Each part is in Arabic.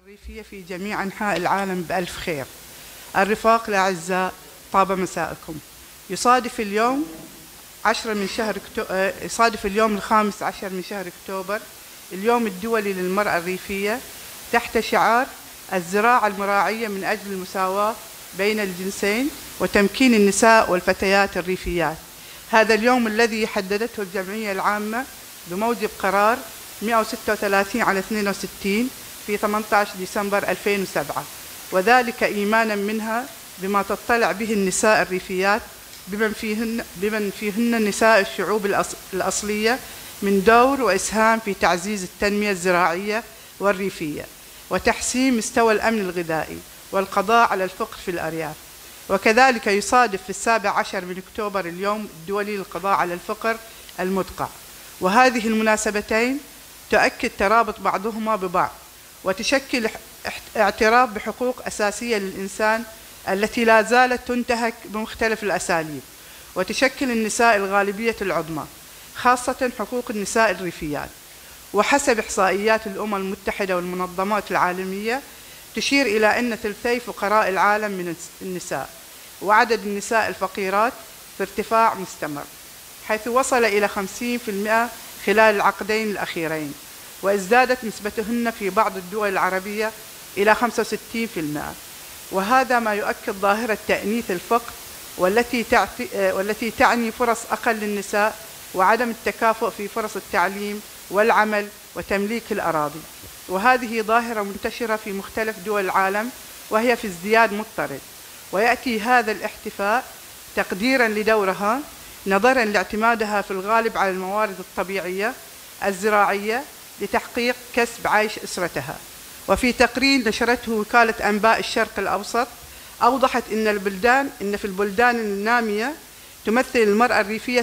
الريفية في جميع أنحاء العالم بألف خير. الرفاق الأعزاء، طاب مساءكم. يصادف اليوم الخامس عشر من شهر أكتوبر اليوم الدولي للمرأة الريفية تحت شعار الزراعة المراعية من أجل المساواة بين الجنسين وتمكين النساء والفتيات الريفيات. هذا اليوم الذي حددته الجمعية العامة بموجب قرار 136/62 في 18 ديسمبر 2007، وذلك إيمانا منها بما تطلع به النساء الريفيات بمن فيهن نساء الشعوب الأصلية من دور وإسهام في تعزيز التنمية الزراعية والريفية وتحسين مستوى الأمن الغذائي والقضاء على الفقر في الأرياف. وكذلك يصادف في 17 من أكتوبر اليوم الدولي للقضاء على الفقر المدقع. وهذه المناسبتين تؤكد ترابط بعضهما ببعض وتشكل اعتراف بحقوق أساسية للإنسان التي لا زالت تنتهك بمختلف الأساليب، وتشكل النساء الغالبية العظمى، خاصة حقوق النساء الريفيات. وحسب إحصائيات الأمم المتحدة والمنظمات العالمية تشير إلى أن ثلثي فقراء العالم من النساء، وعدد النساء الفقيرات في ارتفاع مستمر، حيث وصل إلى 50% خلال العقدين الأخيرين، وازدادت نسبتهن في بعض الدول العربية إلى 65%. وهذا ما يؤكد ظاهرة تأنيث الفقر والتي تعني فرص أقل للنساء وعدم التكافؤ في فرص التعليم والعمل وتمليك الأراضي. وهذه ظاهرة منتشرة في مختلف دول العالم وهي في ازدياد مضطرد، ويأتي هذا الاحتفاء تقديرا لدورها نظرا لاعتمادها في الغالب على الموارد الطبيعية الزراعية لتحقيق كسب عيش أسرتها. وفي تقرير نشرته وكالة أنباء الشرق الأوسط أوضحت إن في البلدان النامية تمثل المرأة الريفية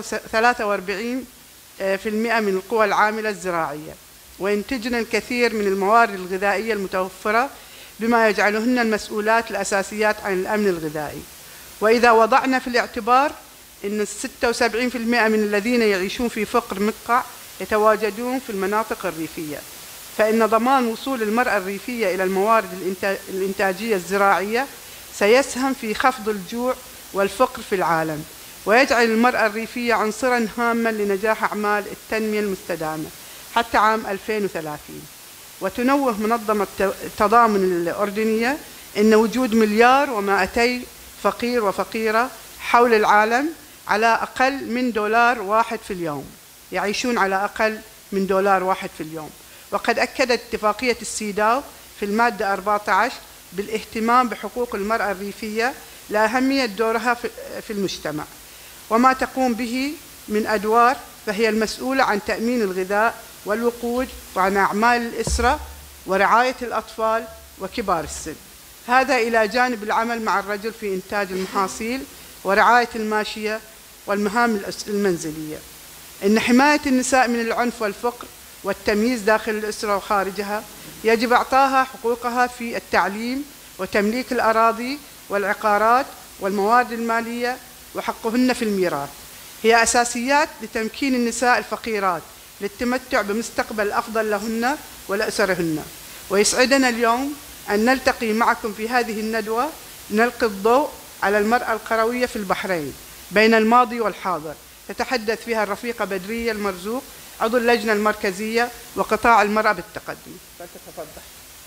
43% من القوى العاملة الزراعية، وينتجن الكثير من الموارد الغذائية المتوفرة، بما يجعلهن المسؤولات الأساسيات عن الأمن الغذائي. وإذا وضعنا في الاعتبار أن 76% من الذين يعيشون في فقر مدقع يتواجدون في المناطق الريفية، فإن ضمان وصول المرأة الريفية إلى الموارد الإنتاجية الزراعية سيسهم في خفض الجوع والفقر في العالم، ويجعل المرأة الريفية عنصراً هاماً لنجاح أعمال التنمية المستدامة حتى عام 2030. وتنوه منظمة التضامن الأردنية أن وجود 1,200,000,000 فقير وفقيرة حول العالم على أقل من $1 في اليوم، يعيشون على أقل من $1 في اليوم. وقد أكدت اتفاقية السيداو في المادة 14 بالاهتمام بحقوق المرأة الريفية لأهمية دورها في المجتمع وما تقوم به من أدوار، فهي المسؤولة عن تأمين الغذاء والوقود وعن أعمال الأسرة ورعاية الأطفال وكبار السن، هذا إلى جانب العمل مع الرجل في إنتاج المحاصيل ورعاية الماشية والمهام المنزلية. إن حماية النساء من العنف والفقر والتمييز داخل الأسرة وخارجها يجب إعطاها حقوقها في التعليم وتمليك الأراضي والعقارات والموارد المالية وحقهن في الميراث، هي أساسيات لتمكين النساء الفقيرات للتمتع بمستقبل أفضل لهن ولأسرهن. ويسعدنا اليوم أن نلتقي معكم في هذه الندوة نلقي الضوء على المرأة القروية في البحرين بين الماضي والحاضر، تتحدث فيها الرفيقة بدرية المرزوق، عضو اللجنة المركزية وقطاع المرأة بالتقدم. فلتتفضل.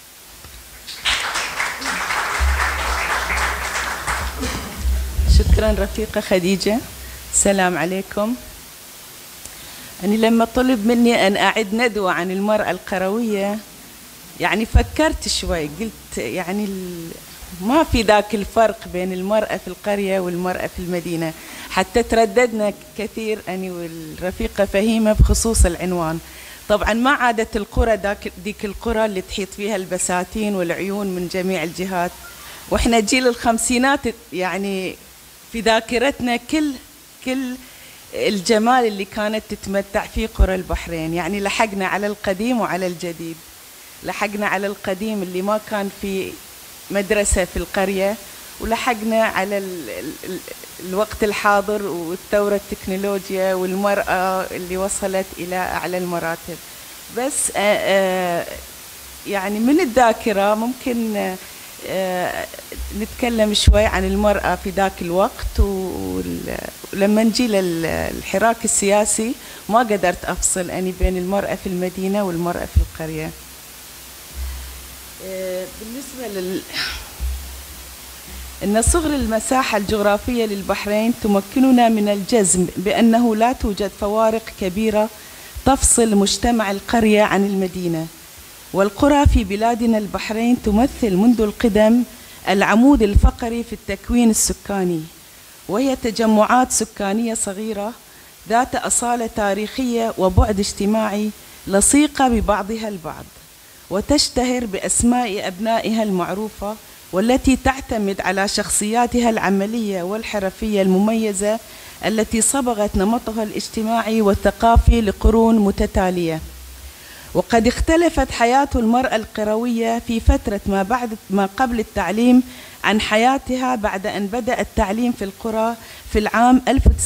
شكرا رفيقة خديجة. السلام عليكم. أنا لما طلب مني أن أعد ندوة عن المرأة القروية يعني فكرت شوي، قلت يعني ما في ذاك الفرق بين المرأة في القرية والمرأة في المدينة، حتى ترددنا كثير أنا والرفيقة فهيمة بخصوص العنوان. طبعا ما عادت القرى ديك القرى اللي تحيط فيها البساتين والعيون من جميع الجهات، وإحنا جيل الخمسينات يعني في ذاكرتنا كل الجمال اللي كانت تتمتع فيه قرى البحرين. يعني لحقنا على القديم وعلى الجديد، لحقنا على القديم اللي ما كان في مدرسة في القرية، ولحقنا على الوقت الحاضر والثورة التكنولوجيا والمرأة اللي وصلت إلى أعلى المراتب. بس يعني من الذاكرة ممكن نتكلم شوي عن المرأة في ذاك الوقت، ولما نجي للحراك السياسي ما قدرت أفصل أني بين المرأة في المدينة والمرأة في القرية. بالنسبة إن صغر المساحة الجغرافية للبحرين تمكننا من الجزم بأنه لا توجد فوارق كبيرة تفصل مجتمع القرية عن المدينة، والقرى في بلادنا البحرين تمثل منذ القدم العمود الفقري في التكوين السكاني، وهي تجمعات سكانية صغيرة ذات أصالة تاريخية وبعد اجتماعي لصيقة ببعضها البعض، وتشتهر بأسماء أبنائها المعروفة والتي تعتمد على شخصياتها العملية والحرفية المميزة التي صبغت نمطها الاجتماعي والثقافي لقرون متتالية. وقد اختلفت حياة المرأة القروية في فترة ما قبل التعليم عن حياتها بعد أن بدأ التعليم في القرى في العام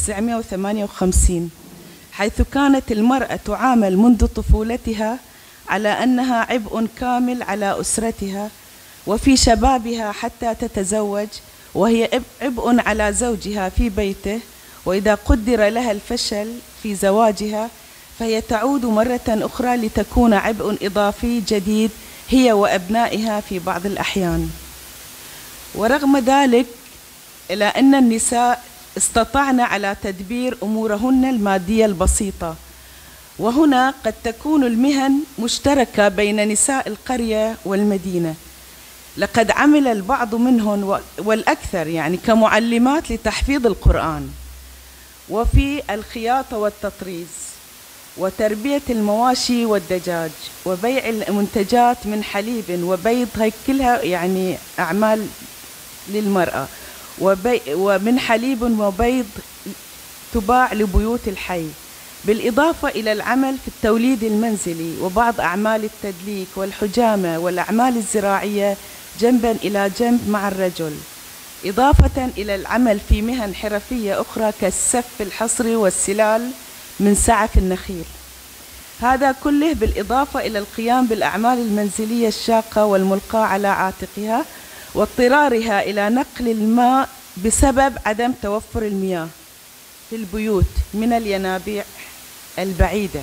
1958، حيث كانت المرأة تعامل منذ طفولتها على أنها عبء كامل على أسرتها، وفي شبابها حتى تتزوج وهي عبء على زوجها في بيته، وإذا قدر لها الفشل في زواجها فهي تعود مرة أخرى لتكون عبء إضافي جديد هي وأبنائها في بعض الأحيان. ورغم ذلك إلى أن النساء استطعن على تدبير أمورهن المادية البسيطة، وهنا قد تكون المهن مشتركة بين نساء القرية والمدينة. لقد عمل البعض منهن والأكثر يعني كمعلمات لتحفيظ القرآن، وفي الخياطة والتطريز، وتربية المواشي والدجاج، وبيع المنتجات من حليب وبيض، هي كلها يعني أعمال للمرأة، ومن حليب وبيض تباع لبيوت الحي، بالإضافة إلى العمل في التوليد المنزلي وبعض أعمال التدليك والحجامة والأعمال الزراعية جنبا إلى جنب مع الرجل، إضافة إلى العمل في مهن حرفية أخرى كالسف الحصري والسلال من سعف النخيل. هذا كله بالإضافة إلى القيام بالأعمال المنزلية الشاقة والملقاة على عاتقها، واضطرارها إلى نقل الماء بسبب عدم توفر المياه في البيوت من الينابيع البعيدة،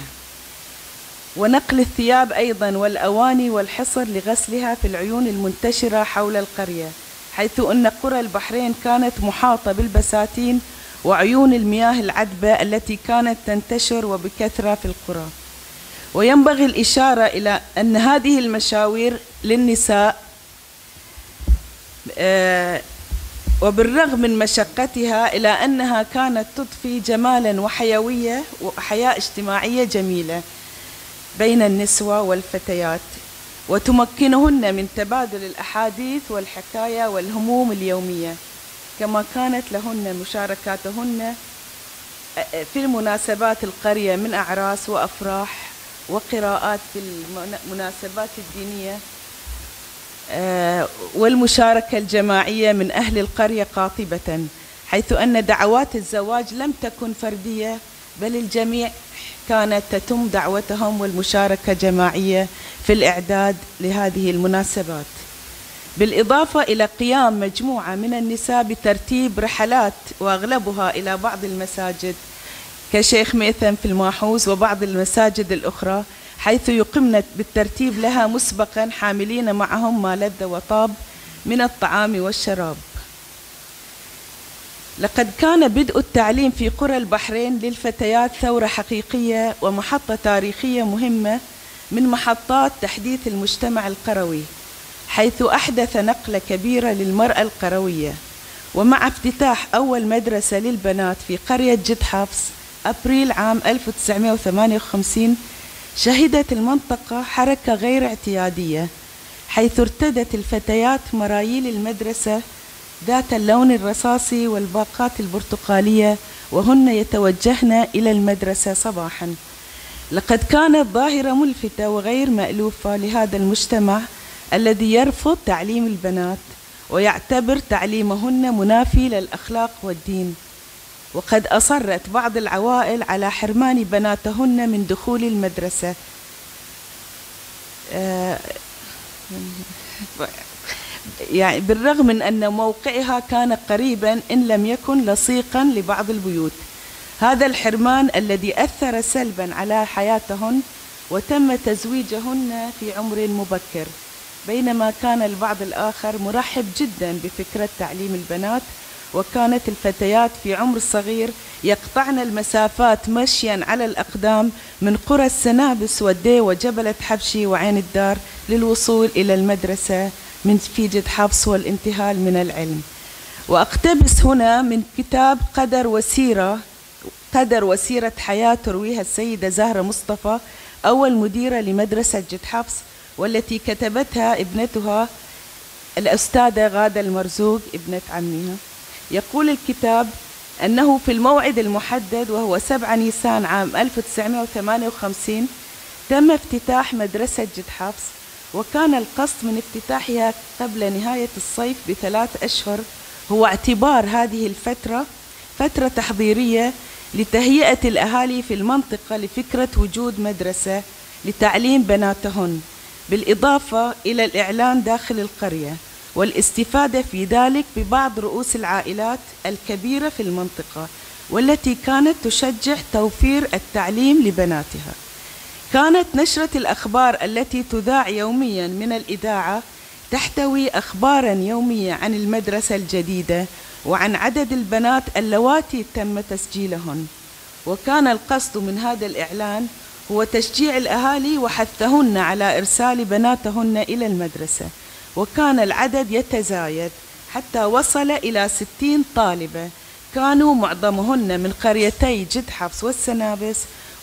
ونقل الثياب أيضا والأواني والحصر لغسلها في العيون المنتشرة حول القرية، حيث أن قرى البحرين كانت محاطة بالبساتين وعيون المياه العذبة التي كانت تنتشر وبكثرة في القرى. وينبغي الإشارة إلى أن هذه المشاوير للنساء وبالرغم من مشقتها إلى أنها كانت تضفي جمالا وحيوية وحياة اجتماعية جميلة بين النسوة والفتيات، وتمكنهن من تبادل الأحاديث والحكاية والهموم اليومية، كما كانت لهن مشاركاتهن في مناسبات القرية من أعراس وأفراح وقراءات في المناسبات الدينية، والمشاركة الجماعية من أهل القرية قاطبة، حيث أن دعوات الزواج لم تكن فردية بل الجميع كانت تتم دعوتهم والمشاركة جماعية في الإعداد لهذه المناسبات، بالإضافة إلى قيام مجموعة من النساء بترتيب رحلات وأغلبها إلى بعض المساجد كشيخ ميثم في الماحوز وبعض المساجد الأخرى، حيث يقمن بالترتيب لها مسبقا حاملين معهم ما لذ وطاب من الطعام والشراب. لقد كان بدء التعليم في قرى البحرين للفتيات ثورة حقيقية ومحطة تاريخية مهمة من محطات تحديث المجتمع القروي، حيث أحدث نقلة كبيرة للمرأة القروية. ومع افتتاح أول مدرسة للبنات في قرية جد حفص أبريل عام 1958 شهدت المنطقة حركة غير اعتيادية، حيث ارتدت الفتيات مرايل المدرسة ذات اللون الرصاصي والباقات البرتقالية وهن يتوجهن إلى المدرسة صباحا. لقد كانت ظاهرة ملفتة وغير مألوفة لهذا المجتمع الذي يرفض تعليم البنات ويعتبر تعليمهن منافي للأخلاق والدين، وقد أصرت بعض العوائل على حرمان بناتهن من دخول المدرسة. يعني بالرغم من أن موقعها كان قريبا إن لم يكن لصيقا لبعض البيوت. هذا الحرمان الذي أثر سلبا على حياتهن، وتم تزويجهن في عمر مبكر، بينما كان البعض الآخر مرحب جدا بفكرة تعليم البنات، وكانت الفتيات في عمر صغير يقطعن المسافات مشيا على الأقدام من قرى السنابس والدي وجبلة حبشي وعين الدار للوصول إلى المدرسة في جد حفص والانتهال من العلم. وأقتبس هنا من كتاب قدر وسيرة حياة ترويها السيدة زهرة مصطفى، أول مديرة لمدرسة جد حفص، والتي كتبتها ابنتها الأستاذة غادة المرزوق ابنة عمها. يقول الكتاب أنه في الموعد المحدد وهو 7 نيسان عام 1958 تم افتتاح مدرسة جد حفص، وكان القصد من افتتاحها قبل نهاية الصيف ب3 أشهر، هو اعتبار هذه الفترة فترة تحضيرية لتهيئة الأهالي في المنطقة لفكرة وجود مدرسة لتعليم بناتهن، بالإضافة إلى الإعلان داخل القرية والاستفادة في ذلك ببعض رؤوس العائلات الكبيرة في المنطقة، والتي كانت تشجع توفير التعليم لبناتها. كانت نشرة الأخبار التي تذاع يوميا من الإذاعة تحتوي أخبارا يومية عن المدرسة الجديدة وعن عدد البنات اللواتي تم تسجيلهن، وكان القصد من هذا الإعلان هو تشجيع الأهالي وحثهن على إرسال بناتهن إلى المدرسة، وكان العدد يتزايد حتى وصل إلى 60 طالبة، كانوا معظمهن من قريتي جد حفص والسنابس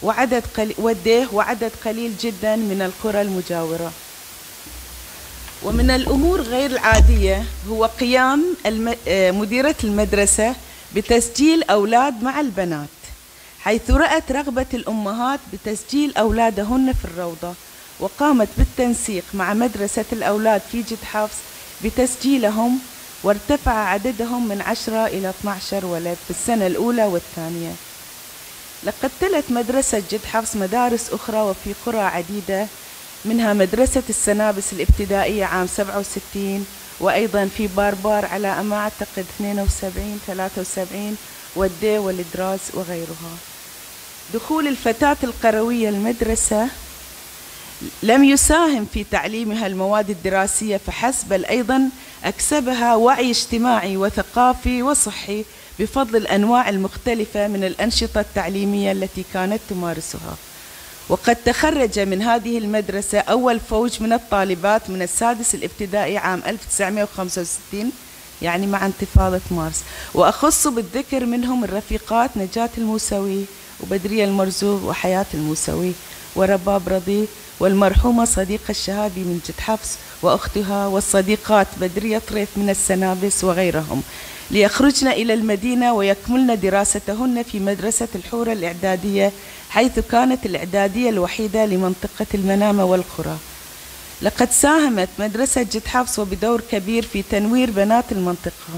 وعدد قليل جدا من القرى المجاورة. ومن الأمور غير العادية هو قيام مديرة المدرسة بتسجيل أولاد مع البنات، حيث رأت رغبة الأمهات بتسجيل أولادهن في الروضة، وقامت بالتنسيق مع مدرسة الأولاد في جد حفص بتسجيلهم، وارتفع عددهم من 10 إلى 12 ولد في السنة الأولى والثانية. لقد تلت مدرسة جد حفص مدارس أخرى وفي قرى عديدة، منها مدرسة السنابس الابتدائية عام 67، وأيضا في باربار على ما أعتقد 72 73، والدي والدراز وغيرها. دخول الفتاة القروية المدرسة لم يساهم في تعليمها المواد الدراسية فحسب، بل أيضا أكسبها وعي اجتماعي وثقافي وصحي بفضل الأنواع المختلفة من الأنشطة التعليمية التي كانت تمارسها. وقد تخرج من هذه المدرسة أول فوج من الطالبات من السادس الابتدائي عام 1965، يعني مع انتفاضة مارس، وأخص بالذكر منهم الرفيقات نجاة الموسوي وبدرية المرزوق وحياة الموسوي ورباب رضي، والمرحومة صديقة الشهابي من جد حفص وأختها، والصديقات بدرية طريف من السنابس وغيرهم، ليخرجن إلى المدينة ويكملن دراستهن في مدرسة الحورة الإعدادية، حيث كانت الإعدادية الوحيدة لمنطقة المنامة والقرى. لقد ساهمت مدرسة جد حفص وبدور كبير في تنوير بنات المنطقة،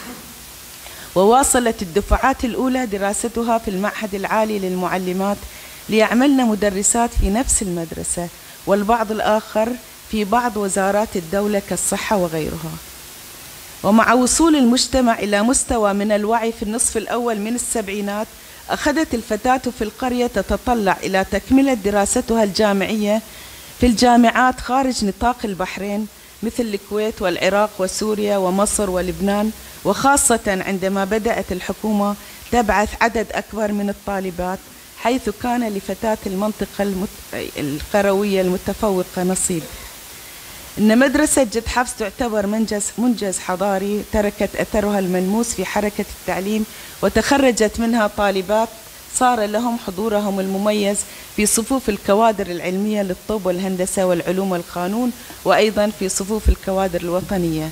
وواصلت الدفعات الأولى دراستها في المعهد العالي للمعلمات ليعملن مدرسات في نفس المدرسة، والبعض الآخر في بعض وزارات الدولة كالصحة وغيرها. ومع وصول المجتمع إلى مستوى من الوعي في النصف الأول من السبعينات، أخذت الفتاة في القرية تتطلع إلى تكملة دراستها الجامعية في الجامعات خارج نطاق البحرين مثل الكويت والعراق وسوريا ومصر ولبنان، وخاصة عندما بدأت الحكومة تبعث عدد أكبر من الطالبات، حيث كان لفتاة المنطقة القروية المتفوقة نصيب. إن مدرسة جد حفص تعتبر منجز حضاري تركت أثرها الملموس في حركة التعليم، وتخرجت منها طالبات صار لهم حضورهم المميز في صفوف الكوادر العلمية للطب والهندسة والعلوم والقانون، وأيضا في صفوف الكوادر الوطنية.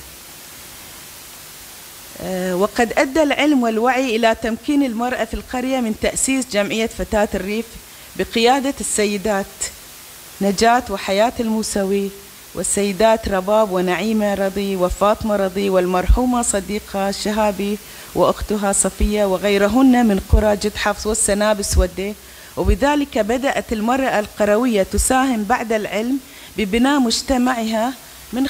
وقد أدى العلم والوعي إلى تمكين المرأة في القرية من تأسيس جمعية فتاة الريف بقيادة السيدات نجاة وحياة الموسوي، والسيدات رباب ونعيمة رضي وفاطمة رضي، والمرحومة صديقة شهابي وأختها صفية وغيرهن من قرى جد حفص والسنابس والدي. وبذلك بدأت المرأة القروية تساهم بعد العلم ببناء مجتمعها من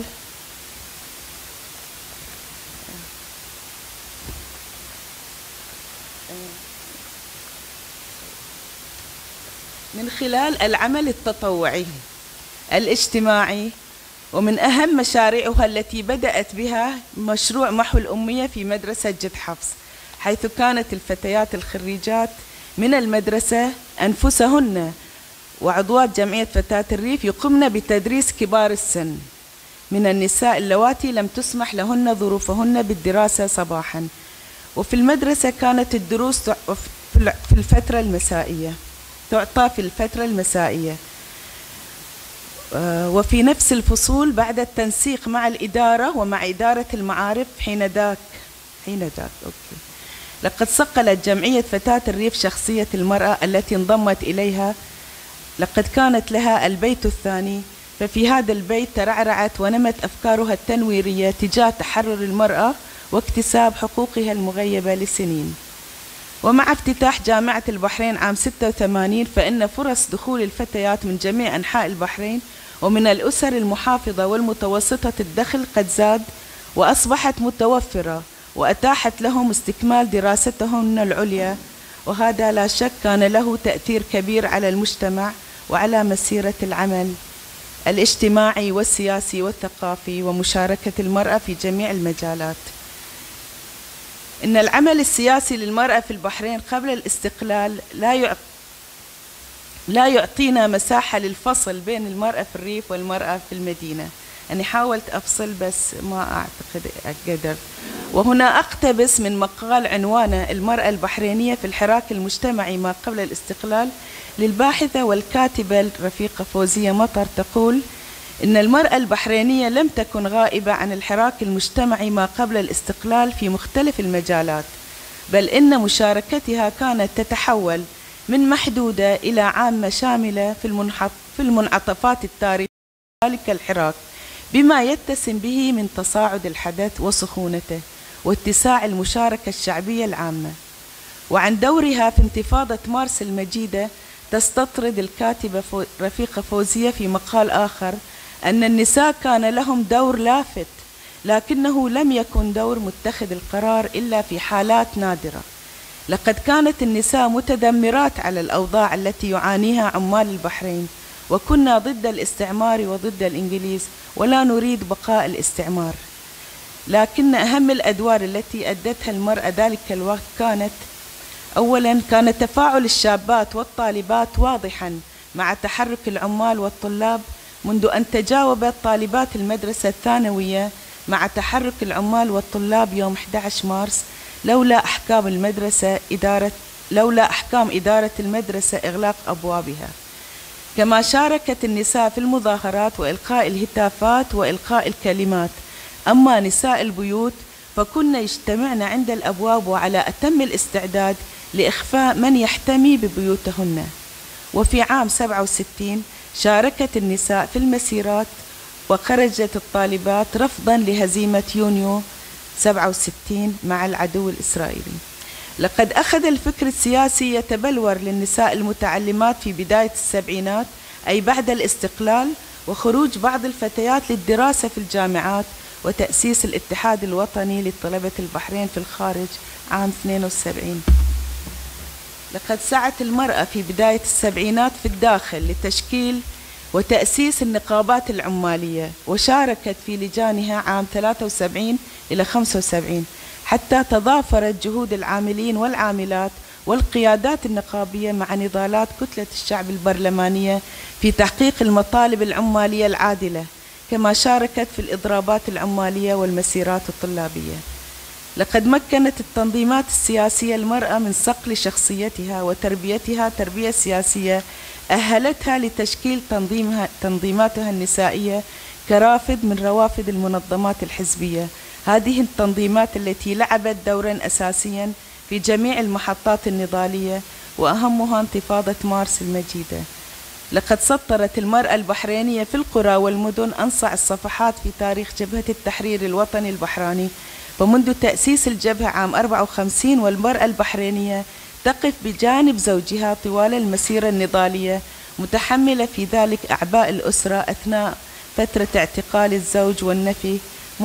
خلال العمل التطوعي الاجتماعي. ومن أهم مشاريعها التي بدأت بها مشروع محو الأمية في مدرسة جد حفص، حيث كانت الفتيات الخريجات من المدرسة أنفسهن وعضوات جمعية فتاة الريف يقمن بتدريس كبار السن من النساء اللواتي لم تسمح لهن ظروفهن بالدراسة صباحا. وفي المدرسة كانت الدروس في الفترة المسائية، تعطى في الفترة المسائية، وفي نفس الفصول بعد التنسيق مع الإدارة ومع إدارة المعارف حين ذاك. لقد صقلت جمعية فتاة الريف شخصية المرأة التي انضمت إليها. لقد كانت لها البيت الثاني، ففي هذا البيت ترعرعت ونمت أفكارها التنويرية تجاه تحرر المرأة واكتساب حقوقها المغيبة لسنين. ومع افتتاح جامعة البحرين عام 86 فإن فرص دخول الفتيات من جميع أنحاء البحرين ومن الأسر المحافظة والمتوسطة الدخل قد زاد وأصبحت متوفرة، وأتاحت لهم استكمال دراستهم العليا، وهذا لا شك كان له تأثير كبير على المجتمع وعلى مسيرة العمل الاجتماعي والسياسي والثقافي ومشاركة المرأة في جميع المجالات. إن العمل السياسي للمرأة في البحرين قبل الاستقلال لا يعطينا مساحة للفصل بين المرأة في الريف والمرأة في المدينة. أنا حاولت أفصل بس ما أعتقد قدرت. وهنا أقتبس من مقال عنوانه المرأة البحرينية في الحراك المجتمعي ما قبل الاستقلال للباحثة والكاتبة الرفيقة فوزية مطر، تقول إن المرأة البحرينية لم تكن غائبة عن الحراك المجتمعي ما قبل الاستقلال في مختلف المجالات، بل إن مشاركتها كانت تتحول من محدودة إلى عامة شاملة في المنعطفات التاريخية ذلك الحراك، بما يتسم به من تصاعد الحدث وسخونته واتساع المشاركة الشعبية العامة. وعن دورها في انتفاضة مارس المجيدة تستطرد الكاتبة رفيقة فوزية في مقال آخر أن النساء كان لهم دور لافت، لكنه لم يكن دور متخذ القرار إلا في حالات نادرة. لقد كانت النساء متذمرات على الأوضاع التي يعانيها عمال البحرين، وكنا ضد الاستعمار وضد الإنجليز ولا نريد بقاء الاستعمار. لكن أهم الأدوار التي أدتها المرأة ذلك الوقت كانت أولاً كان تفاعل الشابات والطالبات واضحاً مع تحرك العمال والطلاب، منذ أن تجاوبت طالبات المدرسة الثانوية مع تحرك العمال والطلاب يوم 11 مارس لولا أحكام إدارة المدرسة إغلاق أبوابها. كما شاركت النساء في المظاهرات وإلقاء الهتافات وإلقاء الكلمات. أما نساء البيوت فكن يجتمعن عند الأبواب وعلى أتم الاستعداد لإخفاء من يحتمي ببيوتهن. وفي عام 67 شاركت النساء في المسيرات، وخرجت الطالبات رفضا لهزيمة يونيو 67 مع العدو الإسرائيلي. لقد أخذ الفكر السياسي يتبلور للنساء المتعلمات في بداية السبعينات، أي بعد الاستقلال، وخروج بعض الفتيات للدراسة في الجامعات وتأسيس الاتحاد الوطني لطلبة البحرين في الخارج عام 72. لقد سعت المرأة في بداية السبعينات في الداخل لتشكيل وتأسيس النقابات العمالية، وشاركت في لجانها عام 73 إلى 75 حتى تضافرت جهود العاملين والعاملات والقيادات النقابية مع نضالات كتلة الشعب البرلمانية في تحقيق المطالب العمالية العادلة، كما شاركت في الإضرابات العمالية والمسيرات الطلابية. لقد مكنت التنظيمات السياسية المرأة من صقل شخصيتها وتربيتها تربية سياسية أهلتها لتشكيل تنظيماتها النسائية كرافد من روافد المنظمات الحزبية. هذه التنظيمات التي لعبت دورا أساسيا في جميع المحطات النضالية، وأهمها انتفاضة مارس المجيدة. لقد سطرت المرأة البحرينية في القرى والمدن أنصع الصفحات في تاريخ جبهة التحرير الوطني البحراني، فمنذ تأسيس الجبهة عام 54 والمرأة البحرينية تقف بجانب زوجها طوال المسيرة النضالية، متحملة في ذلك أعباء الأسرة أثناء فترة اعتقال الزوج والنفي،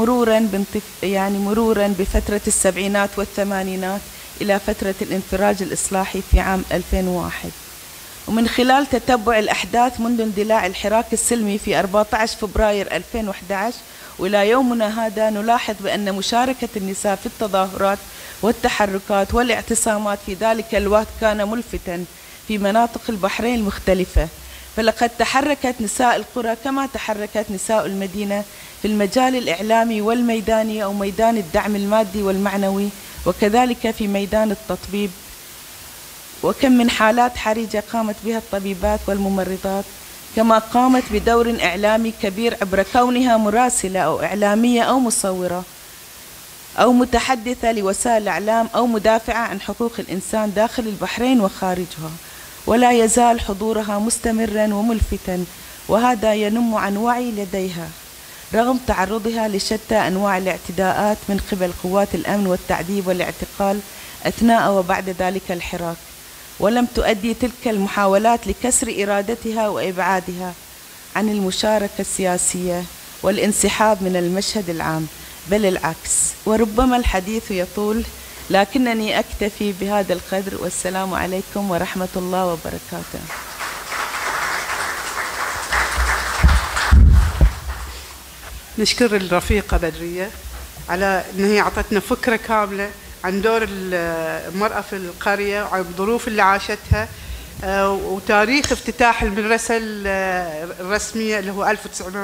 مرورا بفترة السبعينات والثمانينات إلى فترة الانفراج الإصلاحي في عام 2001. ومن خلال تتبع الأحداث منذ اندلاع الحراك السلمي في 14 فبراير 2011 وإلى يومنا هذا، نلاحظ بأن مشاركة النساء في التظاهرات والتحركات والاعتصامات في ذلك الوقت كان ملفتاً في مناطق البحرين المختلفة. فلقد تحركت نساء القرى كما تحركت نساء المدينة في المجال الإعلامي والميداني أو ميدان الدعم المادي والمعنوي، وكذلك في ميدان التطبيب. وكم من حالات حرجة قامت بها الطبيبات والممرضات، كما قامت بدور إعلامي كبير عبر كونها مراسلة أو إعلامية أو مصورة أو متحدثة لوسائل الإعلام أو مدافعة عن حقوق الإنسان داخل البحرين وخارجها. ولا يزال حضورها مستمرا وملفتا، وهذا ينم عن وعي لديها رغم تعرضها لشتى أنواع الاعتداءات من قبل قوات الأمن والتعذيب والاعتقال أثناء وبعد ذلك الحراك. ولم تؤدي تلك المحاولات لكسر إرادتها وإبعادها عن المشاركة السياسية والانسحاب من المشهد العام، بل العكس. وربما الحديث يطول، لكنني أكتفي بهذا القدر، والسلام عليكم ورحمة الله وبركاته. نشكر الرفيقة بدرية على أنها أعطتنا فكرة كاملة عن دور المرأة في القرية وعن الظروف اللي عاشتها، وتاريخ افتتاح المدرسة الرسمية اللي هو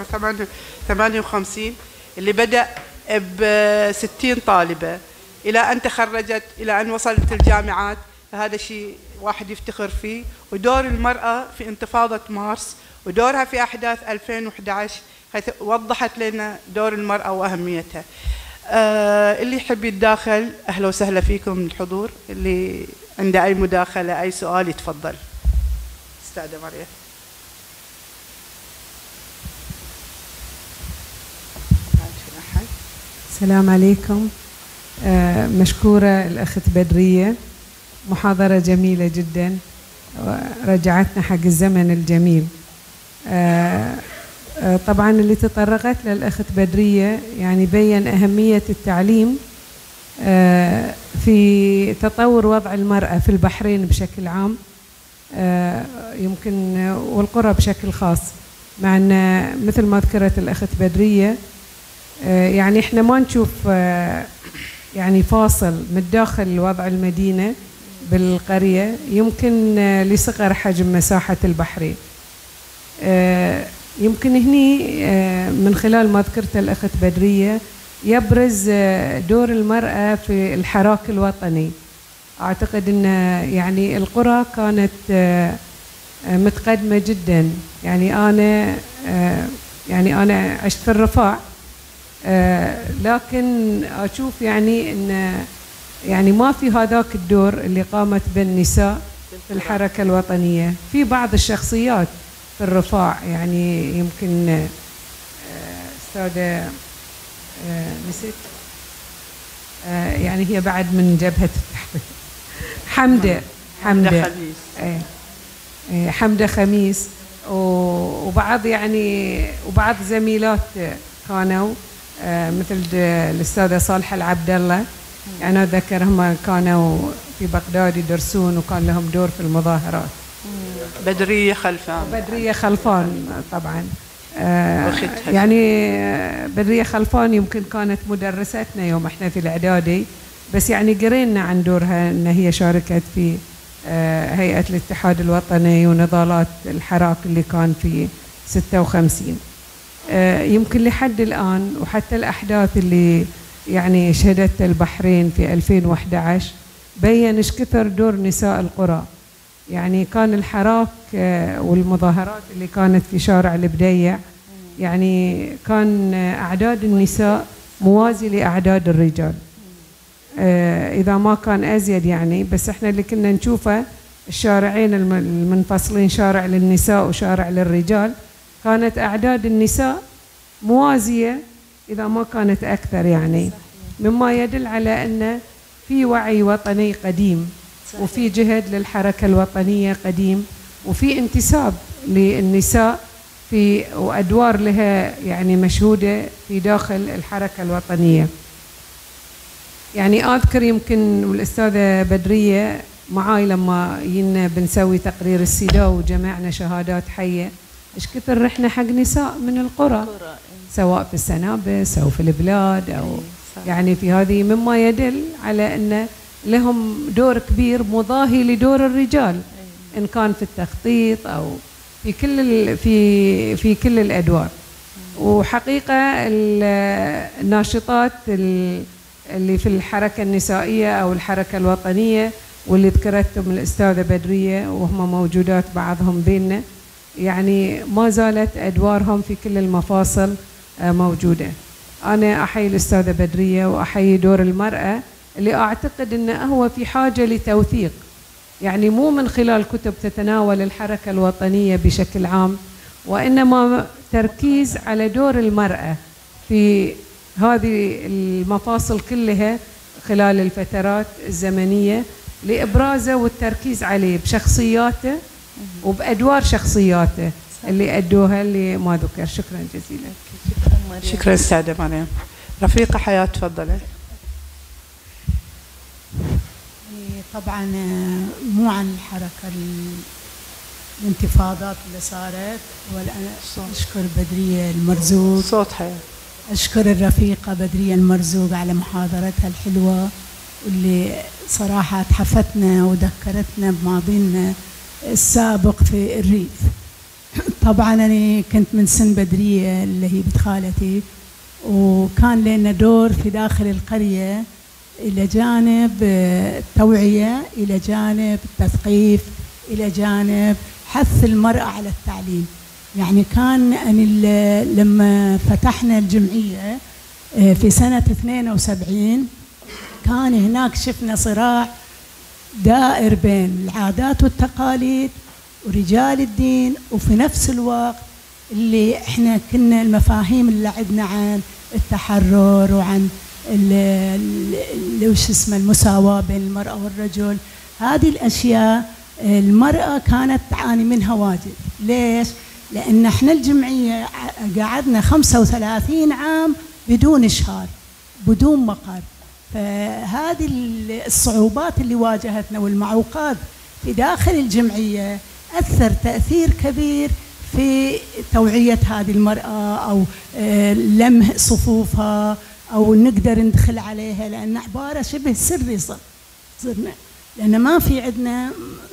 1958 اللي بدأ ب60 طالبة إلى أن تخرجت، إلى أن وصلت الجامعات. هذا شيء واحد يفتخر فيه. ودور المرأة في انتفاضة مارس ودورها في أحداث 2011 حيث وضحت لنا دور المرأة وأهميتها. اللي يحب يتداخل أهلا وسهلا فيكم الحضور. اللي عنده أي مداخلة أي سؤال يتفضل. أستاذة مريم. السلام عليكم. مشكورة الأخت بدرية، محاضرة جميلة جدا رجعتنا حق الزمن الجميل. طبعا اللي تطرقت للأخت بدرية يعني بيّن أهمية التعليم في تطور وضع المرأة في البحرين بشكل عام، يمكن والقرى بشكل خاص، مع أن مثل ما ذكرت الأخت بدرية يعني احنا ما نشوف يعني فاصل من داخل وضع المدينة بالقرية، يمكن لصغر حجم مساحة البحرين. يمكن هني من خلال ما ذكرت الأخت بدرية يبرز دور المرأة في الحراك الوطني. أعتقد أن يعني القرى كانت متقدمة جدا. يعني أنا عشت في الرفاع، لكن أشوف يعني أن يعني ما في هذاك الدور اللي قامت به النساء في الحركة الوطنية. في بعض الشخصيات في الرفاع، يعني يمكن أستاذة نسيت، يعني هي بعد من جبهة التحرير، حمدة خميس وبعض يعني وبعض زميلات كانوا مثل الأستاذة صالحة العبد الله. أنا أتذكر هم كانوا في بغداد يدرسون وكان لهم دور في المظاهرات. بدرية خلفان طبعا. يعني بدرية خلفان يمكن كانت مدرستنا يوم احنا في الإعدادي، بس يعني قرينا عن دورها أن هي شاركت في هيئة الاتحاد الوطني ونضالات الحراك اللي كان في 56. يمكن لحد الآن وحتى الأحداث اللي يعني شهدتها البحرين في 2011 بين ايش كثر دور نساء القرى. يعني كان الحراك والمظاهرات اللي كانت في شارع البديع يعني كان أعداد النساء موازي لأعداد الرجال، إذا ما كان أزيد يعني. بس احنا اللي كنا نشوفه الشارعين المنفصلين، شارع للنساء وشارع للرجال، كانت أعداد النساء موازية إذا ما كانت أكثر يعني، مما يدل على أن في وعي وطني قديم وفي جهد للحركة الوطنية قديم وفي انتساب للنساء في وأدوار لها يعني مشهودة في داخل الحركة الوطنية. يعني أذكر يمكن والأستاذة بدرية معاي لما جينا بنسوي تقرير السيداو وجمعنا شهادات حية، إيش كثر رحنا حق نساء من القرى سواء في السنابس أو في البلاد أو يعني في هذه، مما يدل على أن لهم دور كبير مضاهي لدور الرجال إن كان في التخطيط أو في كل الأدوار. وحقيقة الناشطات اللي في الحركة النسائية أو الحركة الوطنية واللي ذكرتهم الأستاذة بدرية وهم موجودات بعضهم بيننا، يعني ما زالت أدوارهم في كل المفاصل موجودة. أنا أحيي الأستاذة بدرية وأحيي دور المرأة اللي أعتقد أنه هو في حاجة لتوثيق، يعني مو من خلال كتب تتناول الحركة الوطنية بشكل عام، وإنما تركيز على دور المرأة في هذه المفاصل كلها خلال الفترات الزمنية لإبرازه والتركيز عليه بشخصياته وبأدوار شخصياته اللي أدوها اللي ما ذكر. شكرا جزيلا. شكرا أستاذة مريم. رفيقة حياة تفضلي. طبعا مو عن الحركة الانتفاضات اللي صارت، وأنا أشكر بدرية المرزوق صوت حياة، أشكر الرفيقة بدرية المرزوق على محاضرتها الحلوة واللي صراحة تحفتنا وذكرتنا بماضينا السابق في الريف. طبعا أنا كنت من سن بدرية اللي هي بنت خالتي، وكان لنا دور في داخل القرية إلى جانب التوعية، إلى جانب التثقيف، إلى جانب حث المرأة على التعليم. يعني كان أنا لما فتحنا الجمعية في سنة 72 كان هناك شفنا صراع دائر بين العادات والتقاليد ورجال الدين، وفي نفس الوقت اللي احنا كنا المفاهيم اللي عندنا عن التحرر وعن وش اسمه المساواة بين المرأة والرجل. هذه الأشياء المرأة كانت تعاني منها واجد. ليش؟ لأن احنا الجمعية قعدنا 35 عام بدون إشهار، بدون مقر. فهذه الصعوبات اللي واجهتنا والمعوقات في داخل الجمعية أثر تأثير كبير في توعية هذه المرأة أو لمح صفوفها أو نقدر ندخل عليها، لأن عبارة شبه سري صرنا، لأن ما في عندنا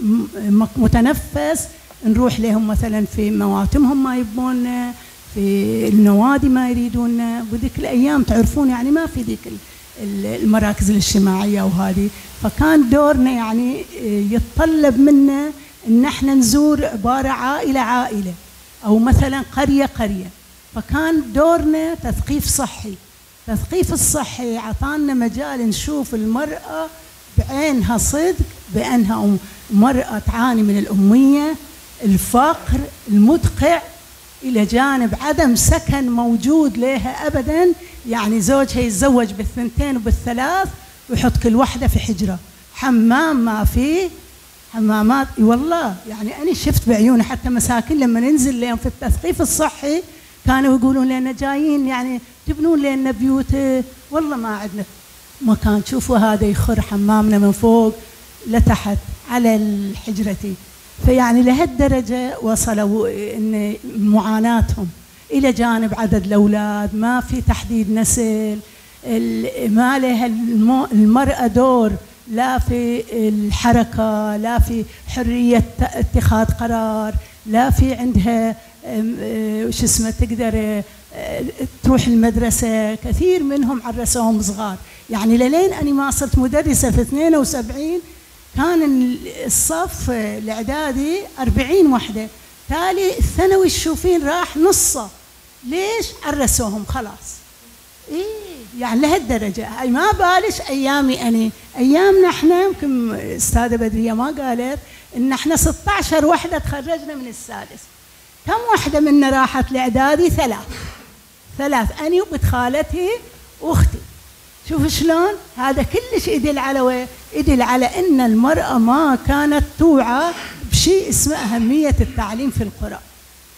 متنفس نروح لهم مثلا في مواتمهم ما يبوننا، في النوادي ما يريدوننا، وذيك الأيام تعرفون يعني ما في ذيك المراكز الاجتماعية وهذه. فكان دورنا يعني يتطلب منا ان احنا نزور عبارة عائلة عائلة او مثلا قرية قرية. فكان دورنا تثقيف صحي. تثقيف الصحي عطانا مجال نشوف المرأة بعينها صدق، بأنها مرأة تعاني من الأمية، الفقر المدقع، إلى جانب عدم سكن موجود لها أبداً. يعني زوجها يتزوج بالثنتين وبالثلاث ويحط كل واحدة في حجرة، حمام ما فيه، حمامات والله. يعني أنا شفت بعيوني حتى مساكين لما ننزل لهم في التثقيف الصحي كانوا يقولون لنا جايين يعني تبنون لنا بيوت، والله ما عندنا مكان. شوفوا هذا يخر حمامنا من فوق لتحت على الحجرتي. فيعني لهالدرجة وصلوا إن معاناتهم، إلى جانب عدد الأولاد، ما في تحديد نسل، ما لها المرأة دور لا في الحركة، لا في حرية اتخاذ قرار، لا في عندها وش اسمه تقدر تروح المدرسة. كثير منهم عرسوهم صغار. يعني للين أنا ما صرت مدرسة في 72 كان الصف الإعدادي 40 وحدة، تالي الثانوي تشوفين راح نصه. ليش؟ عرسوهم خلاص. إيه يعني لهالدرجة. هاي ما بالش أيامي أنا، أيامنا إحنا يمكن أستاذة بدرية ما قالت إن إحنا 16 وحدة تخرجنا من السادس. كم وحدة منا راحت الإعدادي؟ ثلاث أنا وبنت خالتي وأختي. شوف شلون هذا كلش يدل على يدل على ان المرأة ما كانت توعى بشيء اسمه أهمية التعليم في القرى.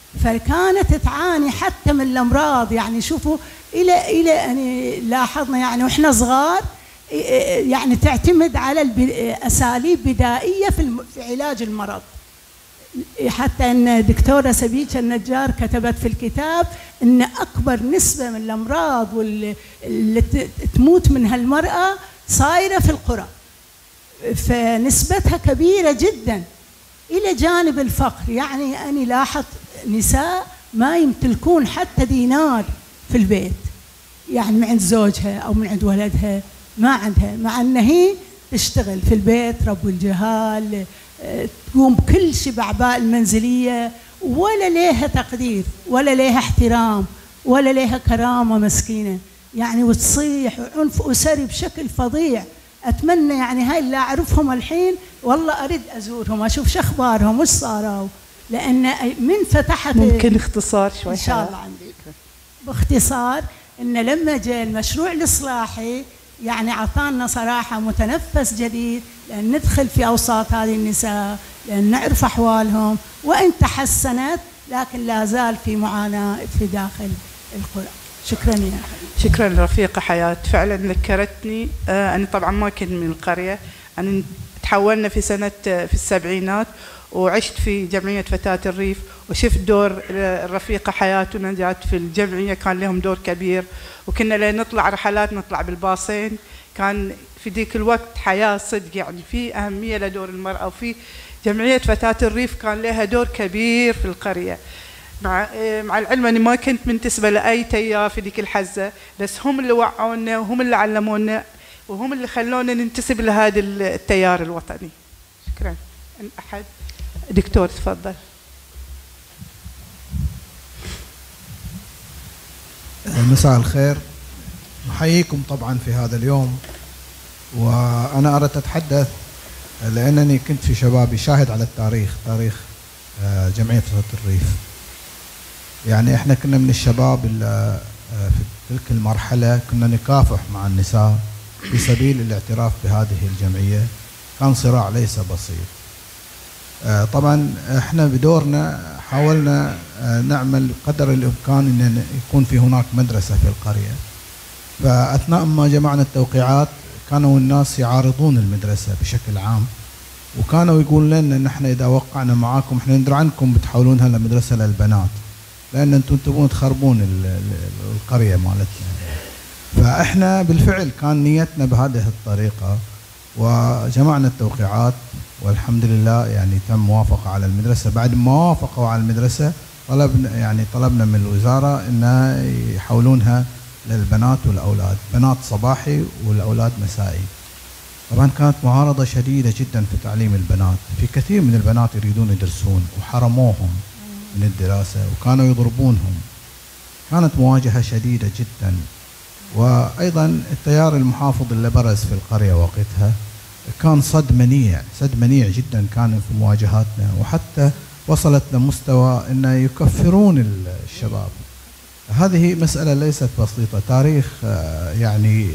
فكانت تعاني حتى من الأمراض. يعني شوفوا إلى أن لاحظنا يعني وإحنا صغار يعني تعتمد على أساليب بدائية في علاج المرض. حتى أن دكتورة سبيكة النجار كتبت في الكتاب أن أكبر نسبة من الأمراض اللي تموت منها المرأة صايرة في القرى، فنسبتها كبيرة جدا. إلى جانب الفقر، يعني أنا لاحظت نساء ما يمتلكون حتى دينار في البيت، يعني من عند زوجها أو من عند ولدها ما عندها، مع أن هي تشتغل في البيت، رب الجهال، تقوم بكل شيء بأعباء المنزلية، ولا ليها تقدير ولا ليها احترام ولا ليها كرامة، مسكينة يعني، وتصيح وعنف أسري بشكل فظيع. أتمنى يعني هاي اللي أعرفهم الحين والله أريد أزورهم أشوف شو أخبارهم وش صاروا، لأن من فتحت ممكن اختصار شوي إن شاء الله عندي باختصار إن لما جاء المشروع الإصلاحي يعني أعطانا صراحة متنفس جديد، لأن ندخل في أوساط هذه النساء، لأن نعرف أحوالهم، وإن تحسنت لكن لا زال في معاناة في داخل القرى. شكرا يا حبيبي. شكرا رفيقة حياة، فعلا ذكرتني. أنا طبعا ما كنت من القرية، أنا تحولنا في السبعينات، وعشت في جمعية فتاة الريف، وشفت دور الرفيقة حياة ونجاة في الجمعية، كان لهم دور كبير. وكنا لين نطلع رحلات نطلع بالباصين، كان في ذيك الوقت حياة صدق يعني في أهمية لدور المرأة، وفي جمعية فتاة الريف كان لها دور كبير في القرية. مع العلم أني ما كنت منتسبة لأي تيار في ذيك الحزة، بس هم اللي وعونا وهم اللي علمونا وهم اللي خلونا ننتسب لهذا التيار الوطني. شكرا. أحد دكتور تفضل. مساء الخير، نحييكم طبعا في هذا اليوم. وأنا أردت أتحدث لأنني كنت في شبابي شاهد على التاريخ، تاريخ جمعية فتاة الريف. يعني احنا كنا من الشباب اللي في تلك المرحلة كنا نكافح مع النساء في سبيل الاعتراف بهذه الجمعية. كان صراع ليس بسيط. طبعا احنا بدورنا حاولنا نعمل قدر الامكان ان يكون في هناك مدرسة في القرية. فاثناء ما جمعنا التوقيعات كانوا الناس يعارضون المدرسة بشكل عام، وكانوا يقولون لنا ان احنا اذا وقعنا معاكم احنا ندري عنكم بتحولونها لمدرسة للبنات، لان انتم تبون تخربون القرية مالتنا. فاحنا بالفعل كان نيتنا بهذه الطريقة، وجمعنا التوقيعات والحمد لله يعني تم موافقة على المدرسة. بعد ما وافقوا على المدرسة طلبنا من الوزارة انها يحولونها للبنات والأولاد، بنات صباحي والأولاد مسائي. طبعا كانت معارضة شديدة جدا في تعليم البنات، في كثير من البنات يريدون يدرسون وحرموهم من الدراسة وكانوا يضربونهم. كانت مواجهة شديدة جدا. وأيضا التيار المحافظ اللي برز في القرية وقتها كان صد منيع جدا كان في مواجهاتنا، وحتى وصلت لمستوى أن يكفرون الشباب. هذه مسألة ليست بسيطة، تاريخ يعني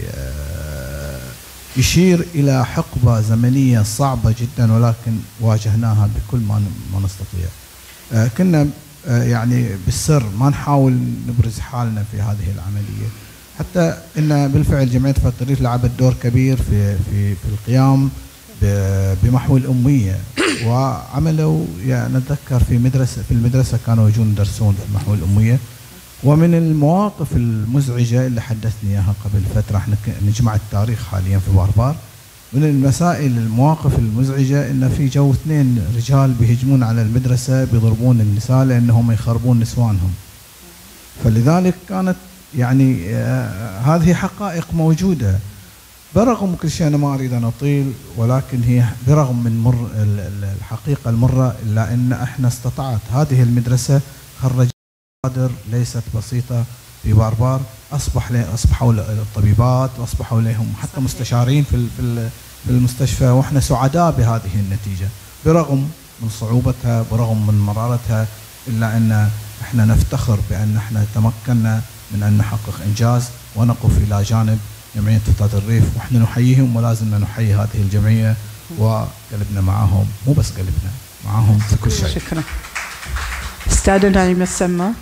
يشير إلى حقبة زمنية صعبة جدا، ولكن واجهناها بكل ما نستطيع. كنا يعني بالسر ما نحاول نبرز حالنا في هذه العملية، حتى ان بالفعل جمعية فتاة الريف لعبت دور كبير في القيام بمحو الأمية، وعملوا يعني نتذكر في المدرسة كانوا يجون يدرسون في محو الأمية. ومن المواقف المزعجة اللي حدثني اياها قبل فترة، احنا نجمع التاريخ حاليا في باربار، من المواقف المزعجة ان في 2 رجال بيهجمون على المدرسة بيضربون النساء لانهم يخربون نسوانهم. فلذلك كانت يعني هذه حقائق موجودة. برغم كل شيء أنا ما أريد أن أطيل، ولكن هي برغم من الحقيقة المرة، إلا أن إحنا استطعت هذه المدرسة خرجت كوادر ليست بسيطة في باربار، أصبحوا الطبيبات وأصبحوا لهم حتى مستشارين في المستشفى، وإحنا سعداء بهذه النتيجة برغم من صعوبتها، برغم من مرارتها، إلا أن إحنا نفتخر بأن إحنا تمكنا من أن نحقق إنجاز ونقف إلى جانب جمعية فتاة الريف، وإحنا نحييهم ولازم نحيي هذه الجمعية وقلبنا معهم، مو بس قلبنا معهم في كل شيء. شكرا. أستاذة نعيمة السما.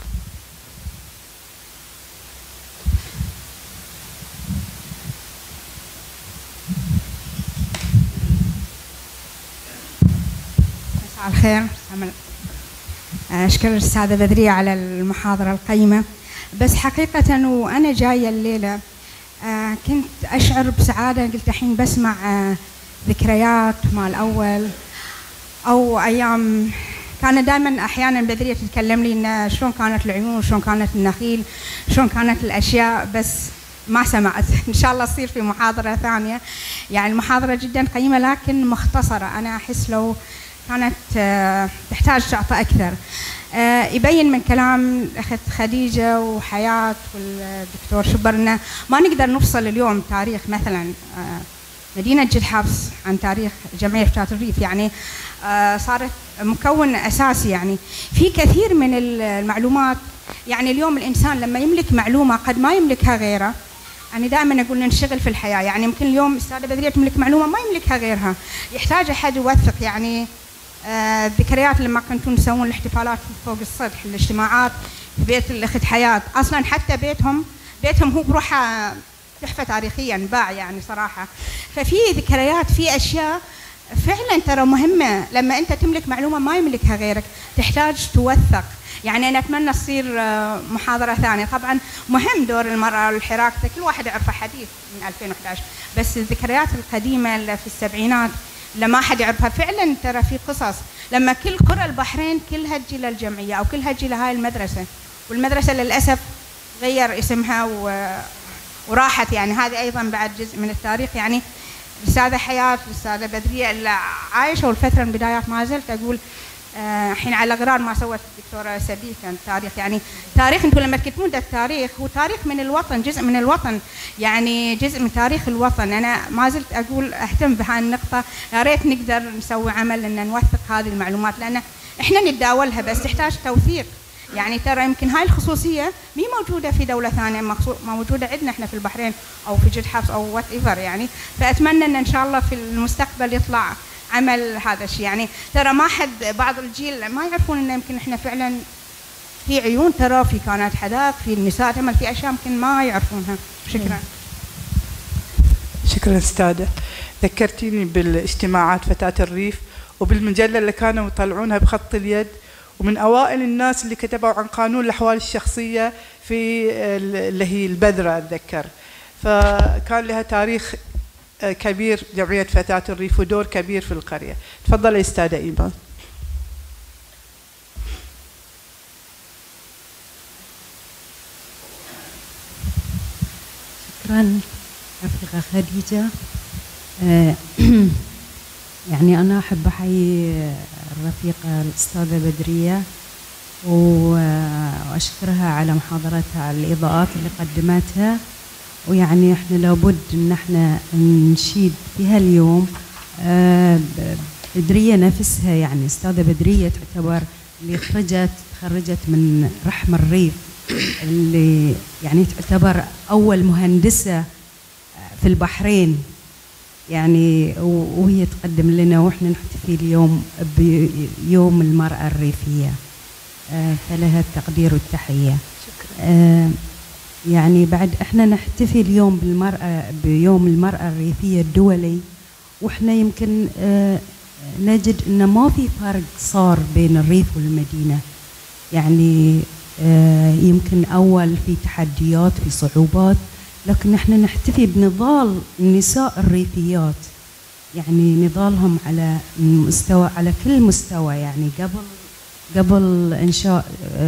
مساء الخير. أشكر الأستاذة بدرية على المحاضرة القيمة. بس حقيقة وأنا جاية الليلة كنت أشعر بسعادة. قلت الحين بسمع ذكريات مال أول أو أيام. كان دائما أحيانا بدرية تتكلم لي إن شلون كانت العيون، شلون كانت النخيل، شلون كانت الأشياء، بس ما سمعت. إن شاء الله تصير في محاضرة ثانية. يعني المحاضرة جدا قيمة لكن مختصرة. أنا أحس لو كانت تحتاج تعطى أكثر. يبين من كلام الأخت خديجة وحياة والدكتور شبر إنه ما نقدر نفصل اليوم تاريخ مثلا مدينة جد حفص عن تاريخ جمعية فتاة الريف. يعني صارت مكون أساسي. يعني في كثير من المعلومات. يعني اليوم الإنسان لما يملك معلومة قد ما يملكها غيره. أنا دائما أقول ننشغل في الحياة. يعني يمكن اليوم الأستاذة بدرية تملك معلومة ما يملكها غيرها، يحتاج أحد يوثق. يعني ذكريات لما كنتوا تسوون الاحتفالات فوق السطح، الاجتماعات في بيت الأخت حياة، أصلا حتى بيتهم هو بروحه تحفة تاريخيا باع يعني صراحة. ففي ذكريات، في أشياء فعلا ترى مهمة. لما أنت تملك معلومة ما يملكها غيرك تحتاج توثق. يعني أنا أتمنى تصير محاضرة ثانية. طبعا مهم دور المرأة والحراك، كل واحد يعرفه حديث من 2011، بس الذكريات القديمة اللي في السبعينات اللي ما حد يعرفها فعلا ترى في قصص. لما كل قرى البحرين كلها تجي للجمعية أو كلها تجي لهاي المدرسة، والمدرسة للأسف غير اسمها وراحت. يعني هذه أيضا بعد جزء من التاريخ. يعني الأستاذة حياة، الأستاذة بدرية اللي عايشة والفترة من بدايات ما زلت أقول الحين على غرار ما سوت الدكتورة سبيل كان تاريخ. يعني تاريخ أنتم لما تكتبون ده التاريخ هو تاريخ من الوطن، جزء من الوطن، يعني جزء من تاريخ الوطن. أنا ما زلت أقول أهتم بهاي النقطة. يا ريت نقدر نسوي عمل أن نوثق هذه المعلومات، لأن إحنا نتداولها بس تحتاج توثيق. يعني ترى يمكن هاي الخصوصية مي موجودة في دولة ثانية، موجودة عندنا إحنا في البحرين أو في جد حفص أو وات ايفر. يعني فأتمنى أن شاء الله في المستقبل يطلع عمل هذا الشيء. يعني ترى ما حد، بعض الجيل ما يعرفون إن يمكن إحنا فعلا في عيون، ترى في كانت حداك، في النساء تمل، في أشياء يمكن ما يعرفونها. شكرا. شكرا أستاذة. ذكرتيني بالاجتماعات فتاة الريف وبالمجلة اللي كانوا يطلعونها بخط اليد، ومن أوائل الناس اللي كتبوا عن قانون الأحوال الشخصية في اللي هي البذرة أتذكر. فكان لها تاريخ كبير جمعية فتاة الريف ودور كبير في القرية. تفضل يا أستاذة إيمان. شكرا رفيقة خديجة. يعني أنا أحب أحيي الرفيقة الأستاذة بدرية وأشكرها على محاضرتها، على الإضاءات اللي قدمتها. ويعني إحنا لابد إن إحنا نشيد في هاليوم بدرية نفسها. يعني أستاذة بدرية تعتبر اللي تخرجت من رحم الريف، اللي يعني تعتبر أول مهندسة في البحرين. يعني وهي تقدم لنا وإحنا نحتفي اليوم بيوم المرأة الريفية، فلها التقدير والتحية. شكرا. يعني بعد إحنا نحتفي اليوم بيوم المرأة الريفية الدولي، وإحنا يمكن نجد إن ما في فرق صار بين الريف والمدينة. يعني يمكن أول في تحديات، في صعوبات، لكن احنا نحتفي بنضال النساء الريفيات. يعني نضالهم على مستوى، على كل مستوى. يعني قبل إنشاء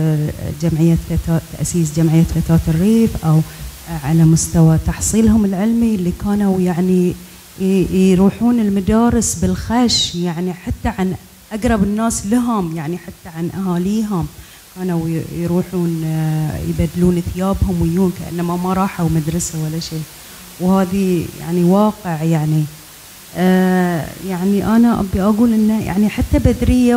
تأسيس جمعية فتاة الريف، أو على مستوى تحصيلهم العلمي اللي كانوا يعني يروحون المدارس بالخش، يعني حتى عن أقرب الناس لهم، يعني حتى عن أهاليهم كانوا يروحون يبدلون ثيابهم ويجون كأنما ما راحوا مدرسة ولا شيء. وهذه يعني واقع. يعني يعني أنا أبي أقول إنه يعني حتى بدرية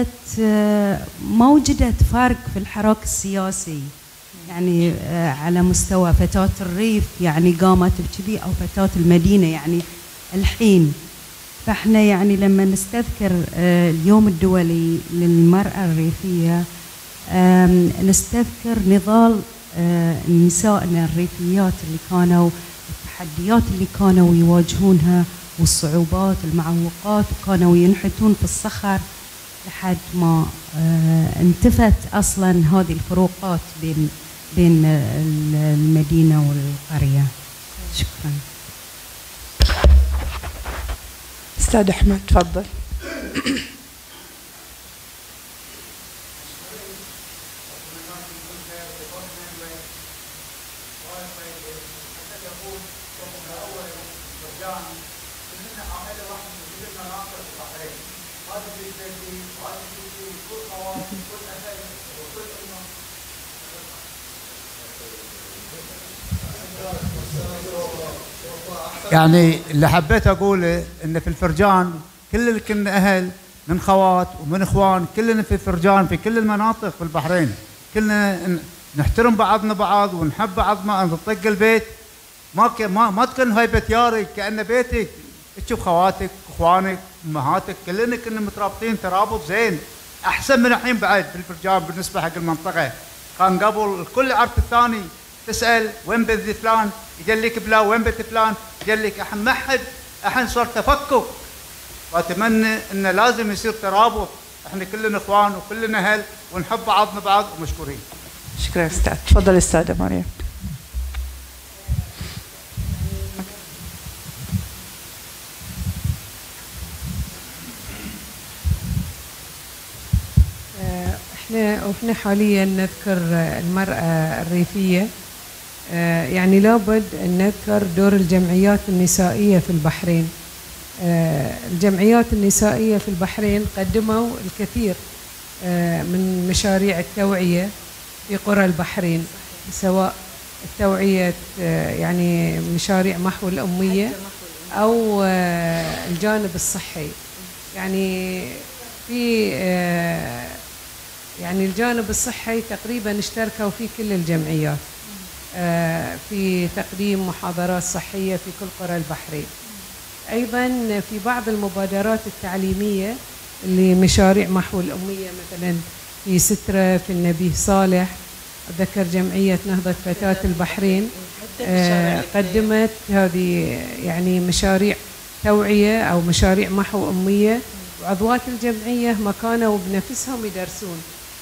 ما وجدت فرق في الحراك السياسي. يعني على مستوى فتاة الريف يعني قامت بكذي، أو فتاة المدينة يعني الحين. فإحنا يعني لما نستذكر اليوم الدولي للمرأة الريفية نستذكر نضال نسائنا الريفيات اللي كانوا، التحديات اللي كانوا يواجهونها والصعوبات المعوقات، وكانوا ينحتون في الصخر لحد ما انتفت أصلا هذه الفروقات بين المدينة والقرية. شكرا. أستاذ أحمد تفضل. يعني اللي حبيت اقوله ان في الفرجان كل كنا اهل من خوات ومن اخوان، كلنا في الفرجان في كل المناطق في البحرين، كلنا نحترم بعضنا بعض ونحب بعضنا. نطق البيت ما تكون هاي بيت ياري كانه بيتك، تشوف خواتك اخوانك امهاتك كلنا كنا مترابطين ترابط زين، احسن من الحين بعد في الفرجان. بالنسبه حق المنطقه كان قبل الكل عرف الثاني، تسال وين بذ فلان يقول لك بلا، وين بيت فلان يقول لك. الحين ما حد، الحين صار تفكك، واتمنى انه لازم يصير ترابط، احنا كلنا اخوان وكلنا اهل ونحب بعضنا بعض ومشكورين. شكرا استاذ. تفضل استاذه مريم. احنا حاليا نذكر المرأة الريفية، يعني لابد ان نذكر دور الجمعيات النسائية في البحرين. الجمعيات النسائية في البحرين قدموا الكثير من مشاريع التوعية في قرى البحرين، سواء التوعية يعني مشاريع محو الأمية أو الجانب الصحي. يعني في يعني الجانب الصحي تقريبا اشتركوا فيه كل الجمعيات في تقديم محاضرات صحية في كل قرى البحرين. أيضا في بعض المبادرات التعليمية اللي مشاريع محو الأمية، مثلا في سترة، في النبيه صالح، أتذكر جمعية نهضة فتاة البحرين قدمت هذه يعني مشاريع توعية أو مشاريع محو أمية، وعضوات الجمعية ما كانوا بنفسهم يدرسون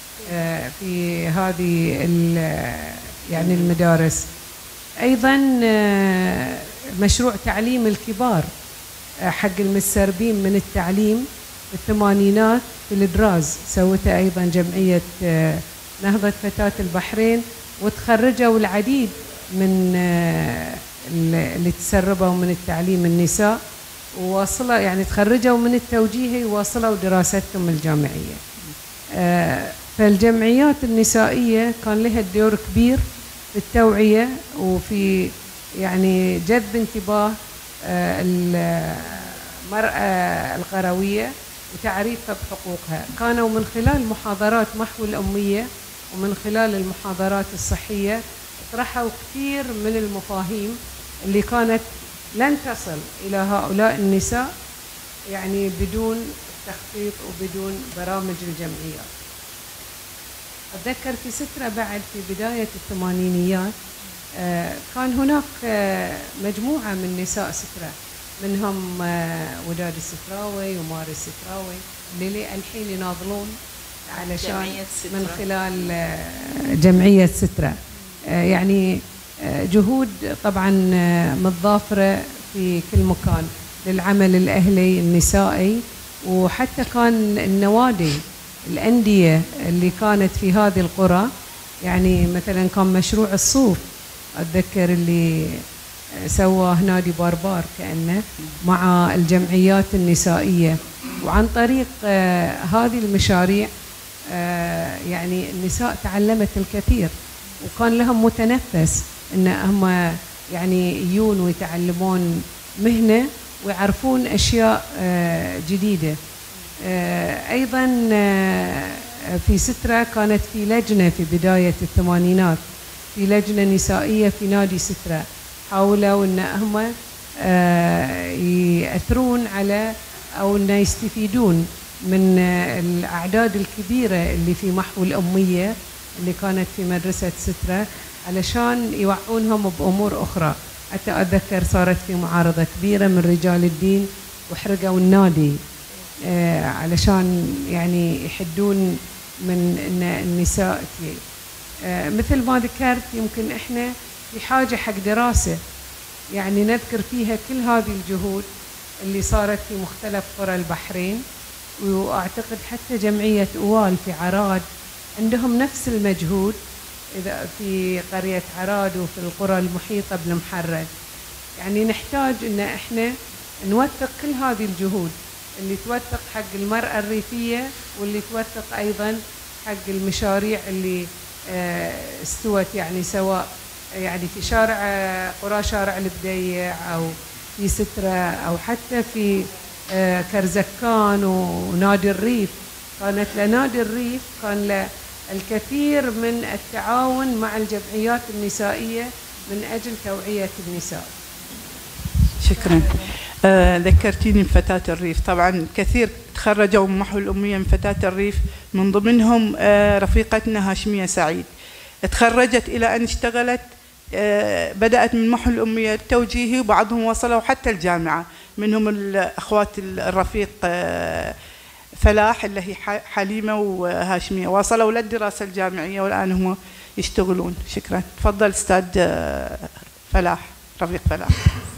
في هذه يعني المدارس. أيضا مشروع تعليم الكبار حق المتسربين من التعليم في الثمانينات في الدراز، سوتها أيضا جمعية نهضة فتاة البحرين، وتخرجوا العديد من اللي تسربوا من التعليم النساء، وواصلوا يعني تخرجوا من التوجيهي وواصلوا دراستهم الجامعية. فالجمعيات النسائية كان لها دور كبير في التوعية وفي يعني جذب انتباه المرأة القروية وتعريفها بحقوقها. كانوا من خلال محاضرات محو الأمية ومن خلال المحاضرات الصحية طرحوا كثير من المفاهيم اللي كانت لن تصل إلى هؤلاء النساء يعني بدون تخطيط وبدون برامج الجمعيات. أتذكر في سترة بعد في بداية الثمانينيات كان هناك مجموعة من نساء سترة، منهم وداد الستراوي وماري الستراوي اللي الحين يناضلون علشان من خلال جمعية سترة. يعني جهود طبعا متضافرة في كل مكان للعمل الأهلي النسائي، وحتى كان النوادي الأندية اللي كانت في هذه القرى، يعني مثلا كان مشروع الصوف أتذكر اللي سواه نادي باربار كأنه مع الجمعيات النسائية، وعن طريق هذه المشاريع يعني النساء تعلمت الكثير، وكان لهم متنفس ان هم يعني يجون ويتعلمون مهنة ويعرفون أشياء جديدة. أيضا في سترة كانت في لجنة في بداية الثمانينات، في لجنة نسائية في نادي سترة، حاولوا ان هم يأثرون على او ان يستفيدون من الأعداد الكبيرة اللي في محو الأمية اللي كانت في مدرسة سترة، علشان يوعونهم بأمور أخرى. حتى أتذكر صارت في معارضة كبيرة من رجال الدين وحرقوا النادي علشان يعني يحدون من النساء. مثل ما ذكرت، يمكن إحنا في حاجة حق دراسة يعني نذكر فيها كل هذه الجهود اللي صارت في مختلف قرى البحرين. وأعتقد حتى جمعية أوال في عراد عندهم نفس المجهود إذا في قرية عراد وفي القرى المحيطة بالمحرج. يعني نحتاج إن إحنا نوثق كل هذه الجهود اللي توثق حق المرأة الريفية، واللي توثق أيضا حق المشاريع اللي استوت، يعني سواء يعني في قرى شارع البديع أو في سترة أو حتى في كرزكان ونادي الريف. كانت لنادي الريف كان له الكثير من التعاون مع الجمعيات النسائية من أجل توعية النساء. شكرا. ذكرتيني بفتاة الريف. طبعا كثير تخرجوا من محو الأمية من فتاة الريف، من ضمنهم رفيقتنا هاشمية سعيد. تخرجت إلى أن اشتغلت، بدأت من محو الأمية التوجيهي، وبعضهم وصلوا حتى الجامعة، منهم الأخوات الرفيق فلاح اللي هي حليمة وهاشمية، وصلوا للدراسة الجامعية والآن هم يشتغلون. شكرا. تفضل أستاذ فلاح، رفيق فلاح.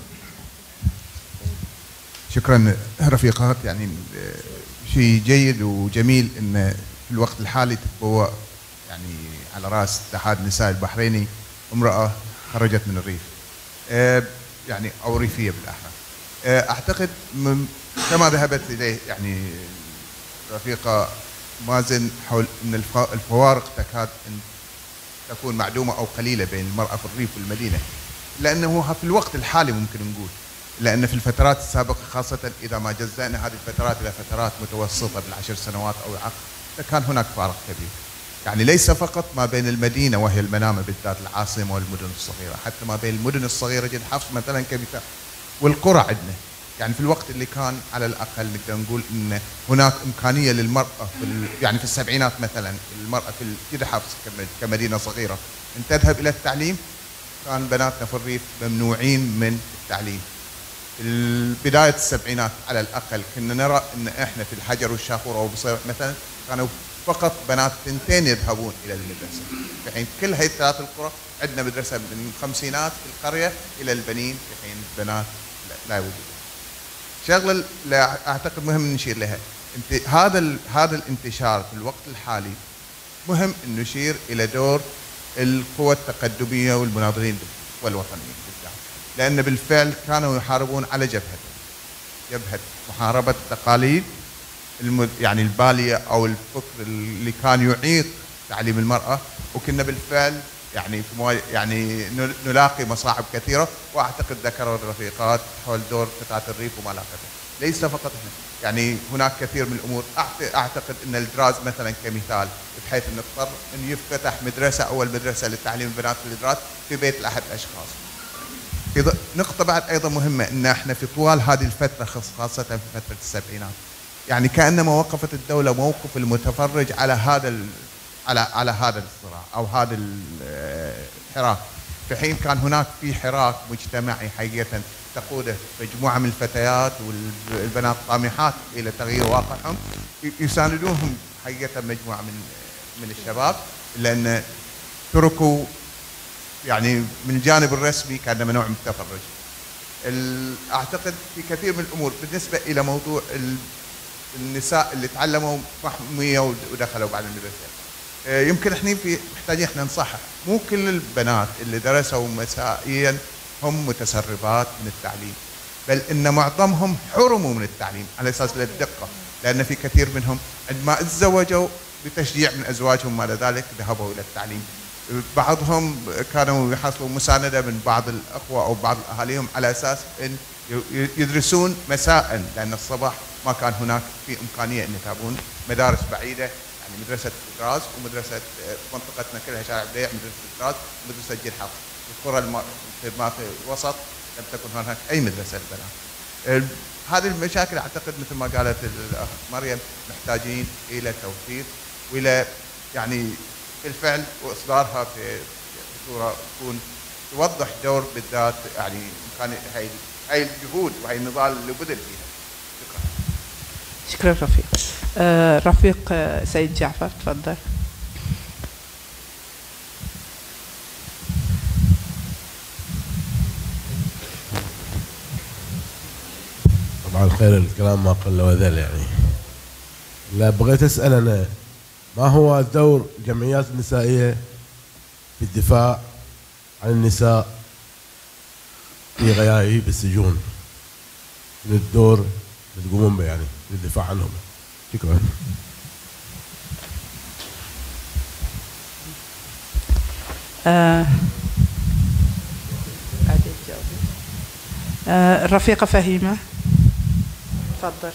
شكرا رفيقات. يعني شيء جيد وجميل ان في الوقت الحالي تتبوأ يعني على راس اتحاد النساء البحريني امرأة خرجت من الريف، يعني او ريفية بالاحرى. اعتقد كما ذهبت اليه يعني رفيقة مازن حول ان الفوارق تكاد ان تكون معدومة او قليلة بين المرأة في الريف والمدينة، لانه في الوقت الحالي ممكن نقول، لأن في الفترات السابقة خاصة إذا ما جزأنا هذه الفترات إلى فترات متوسطة بالعشر سنوات أو أقل، كان هناك فارق كبير. يعني ليس فقط ما بين المدينة وهي المنامة بالذات العاصمة والمدن الصغيرة، حتى ما بين المدن الصغيرة جد حفص مثلا كمثال والقرى عندنا. يعني في الوقت اللي كان على الأقل نقدر نقول إن هناك إمكانية للمرأة يعني في السبعينات مثلا المرأة في جد حفص كمدينة صغيرة أن تذهب إلى التعليم، كان بناتنا في الريف ممنوعين من التعليم. في بداية السبعينات على الأقل كنا نرى أن إحنا في الحجر والشاخورة وبصيرح مثلا كانوا فقط بنات 2 يذهبون إلى المدرسة، في حين كل هذه الثلاث القرى عندنا مدرسة من الخمسينات في القرية إلى البنين، في حين البنات لا يوجد. شغلة لا أعتقد مهم نشير لها، هذا الانتشار في الوقت الحالي مهم أن نشير إلى دور القوى التقدمية والمناضلين والوطنيين، لأن بالفعل كانوا يحاربون على جبهة محاربة التقاليد يعني البالية أو الفكر اللي كان يعيق تعليم المرأة، وكنا بالفعل يعني نلاقي مصاعب كثيرة. وأعتقد ذكروا الرفيقات حول دور فتاة الريف وملاقته، ليس فقط هنا، يعني هناك كثير من الأمور. أعتقد أن الدراز مثلا كمثال، بحيث أن نضطر أن يفتح مدرسة، أول مدرسة للتعليم البنات في الدراز في بيت لأحد الأشخاص. نقطة بعد أيضا مهمة، أن احنا في طوال هذه الفترة خاصة في فترة السبعينات يعني كأنما وقفت الدولة موقف المتفرج على هذا الصراع أو هذا الحراك، في حين كان هناك في حراك مجتمعي حقيقة تقوده مجموعة من الفتيات والبنات الطامحات إلى تغيير واقعهم، يساندوهم حقيقة مجموعة من الشباب، لأن تركوا يعني من الجانب الرسمي كان نوع من التفرج. أعتقد في كثير من الأمور بالنسبة إلى موضوع النساء اللي تعلموا محمية ودخلوا بعد المدرسة، يمكن احنا محتاجين احنا نصحح، مو كل البنات اللي درسوا مسائيا هم متسربات من التعليم، بل إن معظمهم حرموا من التعليم على أساس الدقة، لأن في كثير منهم عندما تزوجوا بتشجيع من أزواجهم بعد ذلك ذهبوا إلى التعليم. بعضهم كانوا يحصلوا مساندة من بعض الأخوة أو بعض أهاليهم على أساس أن يدرسون مساء، لأن الصباح ما كان هناك في إمكانية أن يذهبون مدارس بعيدة، يعني مدرسة الدراز ومدرسة منطقتنا كلها شارع البديع، مدرسة الدراز ومدرسة جيل حفص. القرى في الوسط لم تكن هناك أي مدرسة للبنات. هذه المشاكل اعتقد مثل ما قالت الاخ مريم محتاجين الى توفير والى يعني بالفعل واصدارها في صوره تكون توضح دور بالذات يعني كان هاي الجهود وهي النضال اللي بذل فيها. شكرا رفيق. رفيق سيد جعفر تفضل. طبعا الخير الكلام ما قل وذل يعني. لا بغيت اسال انا ما هو دور الجمعيات النسائيه في الدفاع عن النساء في غياهب السجون؟ من الدور اللي تقومون به يعني للدفاع عنهم. شكرا. الرفيقة فهيمة تفضل.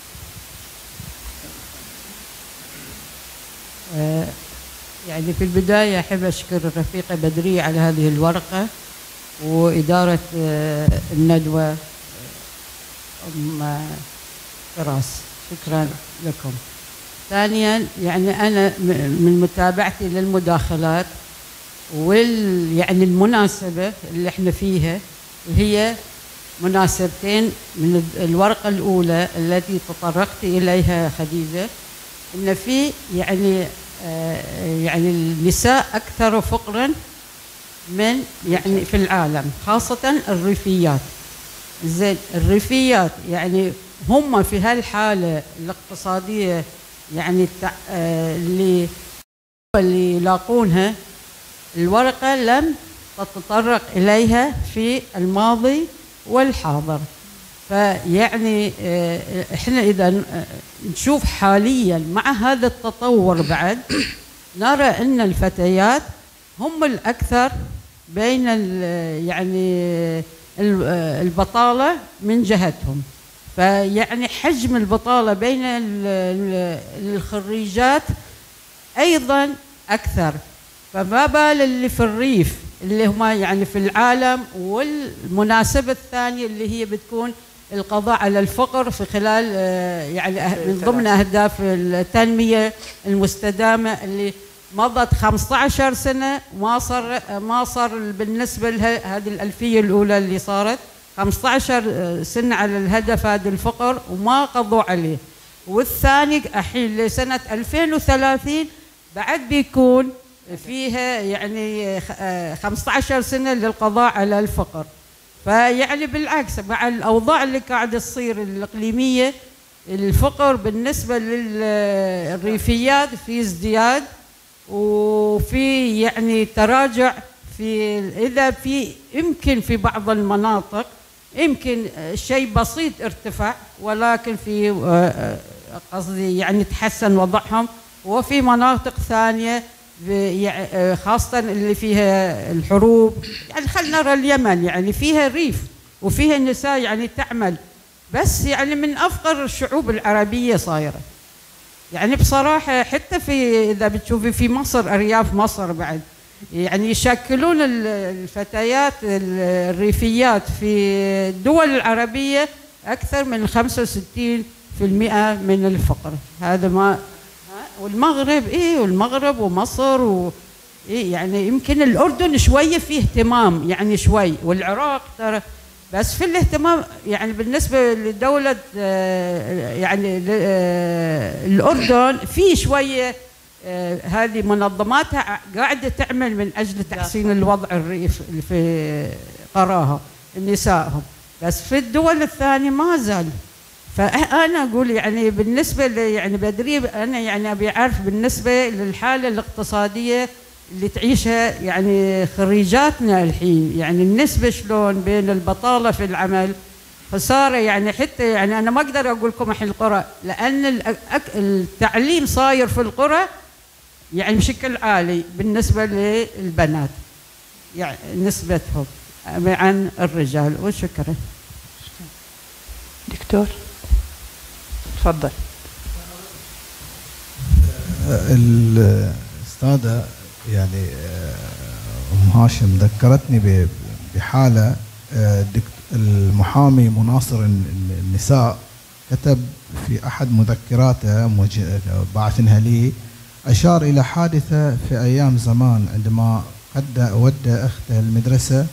يعني في البداية أحب أشكر الرفيقة بدرية على هذه الورقة وإدارة الندوة أم فراس، شكرا لكم. ثانيا يعني أنا من متابعتي للمداخلات يعني المناسبة اللي احنا فيها هي مناسبتين. من الورقة الأولى التي تطرقت إليها خديجة إن في يعني النساء أكثر فقراً من يعني في العالم، خاصة الريفيات. زين الريفيات يعني هم في هالحالة الاقتصادية يعني اللي يلاقونها الورقة لم تتطرق إليها في الماضي والحاضر. فيعني احنا إذا نشوف حاليا مع هذا التطور بعد نرى أن الفتيات هم الأكثر بين يعني البطالة من جهتهم. فيعني حجم البطالة بين الخريجات أيضا أكثر، فما بال اللي في الريف اللي هم يعني في العالم. والمناسبة الثانية اللي هي بتكون القضاء على الفقر في خلال يعني من ضمن أهداف التنمية المستدامة اللي مضت 15 سنة ما صار بالنسبة لها هذه الألفية الأولى اللي صارت 15 سنة على الهدف هذا الفقر وما قضوا عليه. والثاني الحين لسنة 2030 بعد بيكون فيها يعني 15 سنة للقضاء على الفقر. فيعني بالعكس مع الأوضاع اللي قاعدة تصير الإقليمية الفقر بالنسبة للريفيات في ازدياد وفي يعني تراجع في إذا في يمكن في بعض المناطق يمكن شيء بسيط ارتفع ولكن في قصدي يعني تحسن وضعهم. وفي مناطق ثانية خاصة اللي فيها الحروب يعني خلينا نرى اليمن يعني فيها ريف وفيها النساء يعني تعمل بس يعني من أفقر الشعوب العربية صايرة. يعني بصراحة حتى في إذا بتشوفي في مصر أرياف مصر بعد يعني يشكلون الفتيات الريفيات في الدول العربية أكثر من 65% من الفقر. هذا ما والمغرب والمغرب ومصر يعني يمكن الأردن شوية فيه اهتمام يعني شوي والعراق ترى بس في الاهتمام يعني بالنسبة لدولة يعني الأردن في شوية هذه منظماتها قاعدة تعمل من أجل تحسين الوضع الريف في قراها نسائهم بس في الدول الثانية ما زال. فأنا أقول يعني بالنسبة يعني بدري أنا يعني أبي أعرف بالنسبة للحالة الاقتصادية اللي تعيشها يعني خريجاتنا الحين يعني النسبة شلون بين البطالة في العمل خسارة يعني حتى يعني أنا ما أقدر أقول لكم الحين القرى لأن التعليم صاير في القرى يعني بشكل عالي بالنسبة للبنات يعني نسبتهم عن الرجال. وشكرا. دكتور تفضل. الأستاذة يعني أم هاشم ذكرتني بحالة المحامي مناصر النساء كتب في أحد مذكراته باعثنها لي، أشار إلى حادثة في أيام زمان عندما ودى أخته المدرسة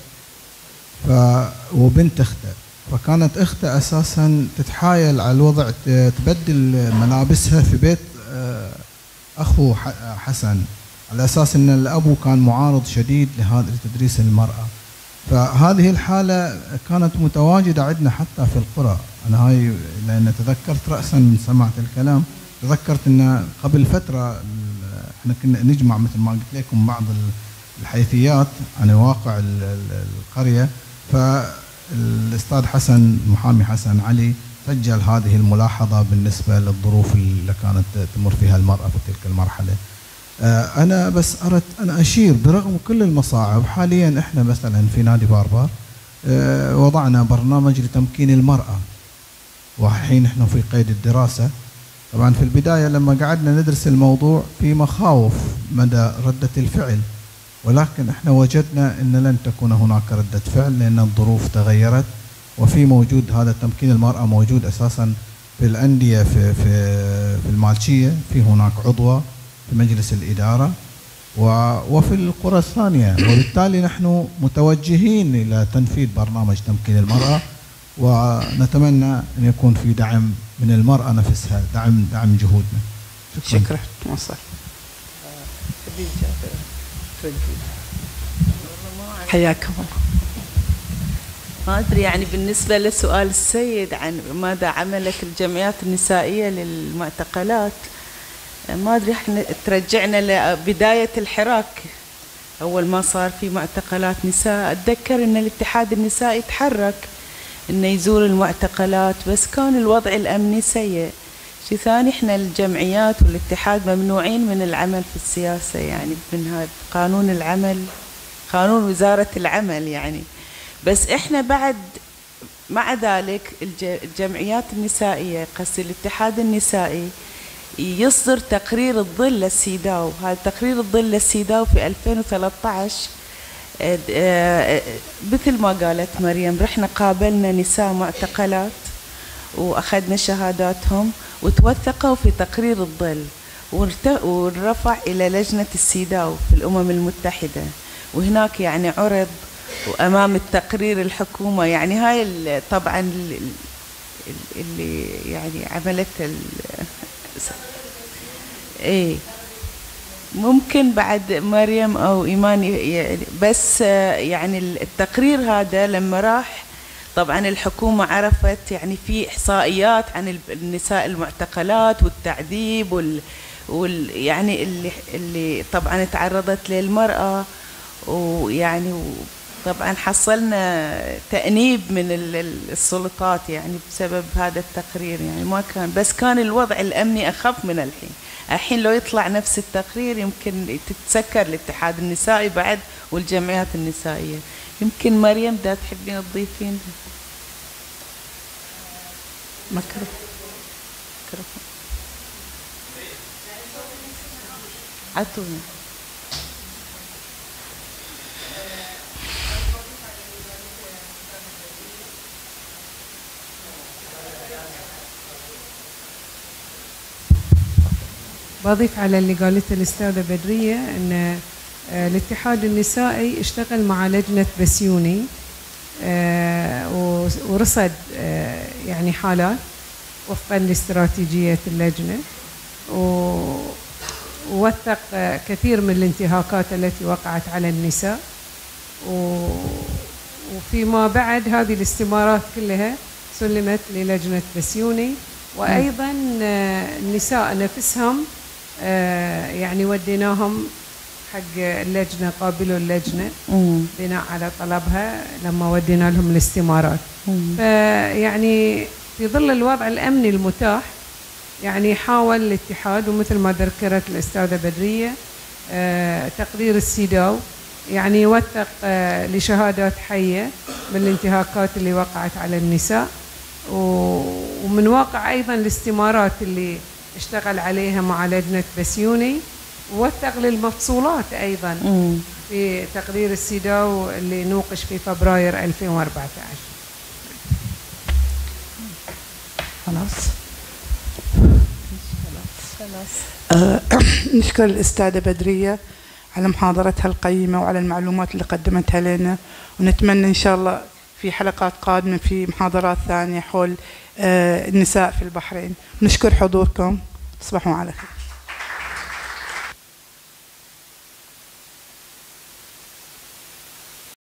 وبنت أخته، فكانت أخته أساسا تتحايل على الوضع تبدل ملابسها في بيت أخو حسن، على أساس أن الأب كان معارض شديد لتدريس المرأة. فهذه الحالة كانت متواجدة عندنا حتى في القرى. أنا هاي لأن تذكرت رأسا من سمعت الكلام، تذكرت أن قبل فترة احنا كنا نجمع مثل ما قلت لكم بعض الحيثيات عن واقع القرية، فالأستاذ حسن المحامي حسن علي سجل هذه الملاحظة بالنسبة للظروف اللي كانت تمر فيها المرأة في تلك المرحلة. أنا بس أردت أن أشير برغم كل المصاعب، حاليا إحنا مثلا في نادي باربار وضعنا برنامج لتمكين المرأة، وحين إحنا في قيد الدراسة. طبعا في البداية لما قعدنا ندرس الموضوع في مخاوف مدى ردة الفعل، ولكن إحنا وجدنا أن لن تكون هناك ردة فعل لأن الظروف تغيرت، وفي موجود هذا تمكين المرأة موجود أساسا في الأندية في المالشية، في هناك عضوة في مجلس الإدارة وفي القرى الثانية، وبالتالي نحن متوجهين إلى تنفيذ برنامج تمكين المرأة، ونتمنى أن يكون في دعم من المرأة نفسها، دعم جهودنا. شكرا. مصر حياكم الله. ما أدري يعني بالنسبة لسؤال السيد عن ماذا عملت الجمعيات النسائية للمعتقلات، ما أدري احنا ترجعنا لبداية الحراك أول ما صار في معتقلات نساء. أتذكر أن الاتحاد النسائي تحرك أنه يزور المعتقلات، بس كان الوضع الأمني سيء. شيء ثاني احنا الجمعيات والاتحاد ممنوعين من العمل في السياسة، يعني من هذا قانون العمل، قانون وزارة العمل يعني. بس احنا بعد مع ذلك الجمعيات النسائية قصدي الاتحاد النسائي يصدر تقرير الظل للسيداو. هذا تقرير الظل للسيداو في 2013 مثل ما قالت مريم، رحنا قابلنا نساء معتقلات وأخذنا شهاداتهم وتوثقوا في تقرير الظل، ورفع إلى لجنة السيداو في الأمم المتحدة، وهناك يعني عرض وأمام التقرير الحكومة. يعني هاي طبعا اللي يعني عملت ايه ممكن بعد مريم او ايمان يعني، بس يعني التقرير هذا لما راح طبعا الحكومة عرفت يعني في احصائيات عن النساء المعتقلات والتعذيب يعني اللي طبعا تعرضت للمرأة، ويعني طبعا حصلنا تأنيب من السلطات يعني بسبب هذا التقرير. يعني ما كان، بس كان الوضع الأمني أخف من الحين لو يطلع نفس التقرير يمكن تتسكر الاتحاد النسائي بعد والجمعيات النسائية. يمكن مريم دا تحبين تضيفين مكروه. عطوني. بضيف على اللي قالته الأستاذة بدرية أن الاتحاد النسائي اشتغل مع لجنة بسيوني ورصد يعني حالات وفقا لاستراتيجية اللجنة، ووثق كثير من الانتهاكات التي وقعت على النساء، وفيما بعد هذه الاستمارات كلها سلمت للجنة بسيوني. وأيضا النساء نفسهم يعني وديناهم حق اللجنة، قابلوا اللجنة بناء على طلبها لما ودينا لهم الاستمارات. فيعني في ظل الوضع الأمني المتاح يعني حاول الاتحاد، ومثل ما ذكرت الأستاذة بدرية تقرير السيداو يعني يوثق لشهادات حية من الانتهاكات اللي وقعت على النساء، ومن واقع أيضا الاستمارات اللي اشتغل عليها مع لجنة بسيوني، ووثق للمفصولات أيضا في تقرير السيداو اللي نوقش في فبراير 2014. خلاص. نشكر الأستاذة بدرية على محاضرتها القيمة وعلى المعلومات اللي قدمتها لنا، ونتمنى إن شاء الله في حلقات قادمة في محاضرات ثانية حول النساء في البحرين. نشكر حضوركم، تصبحوا على خير.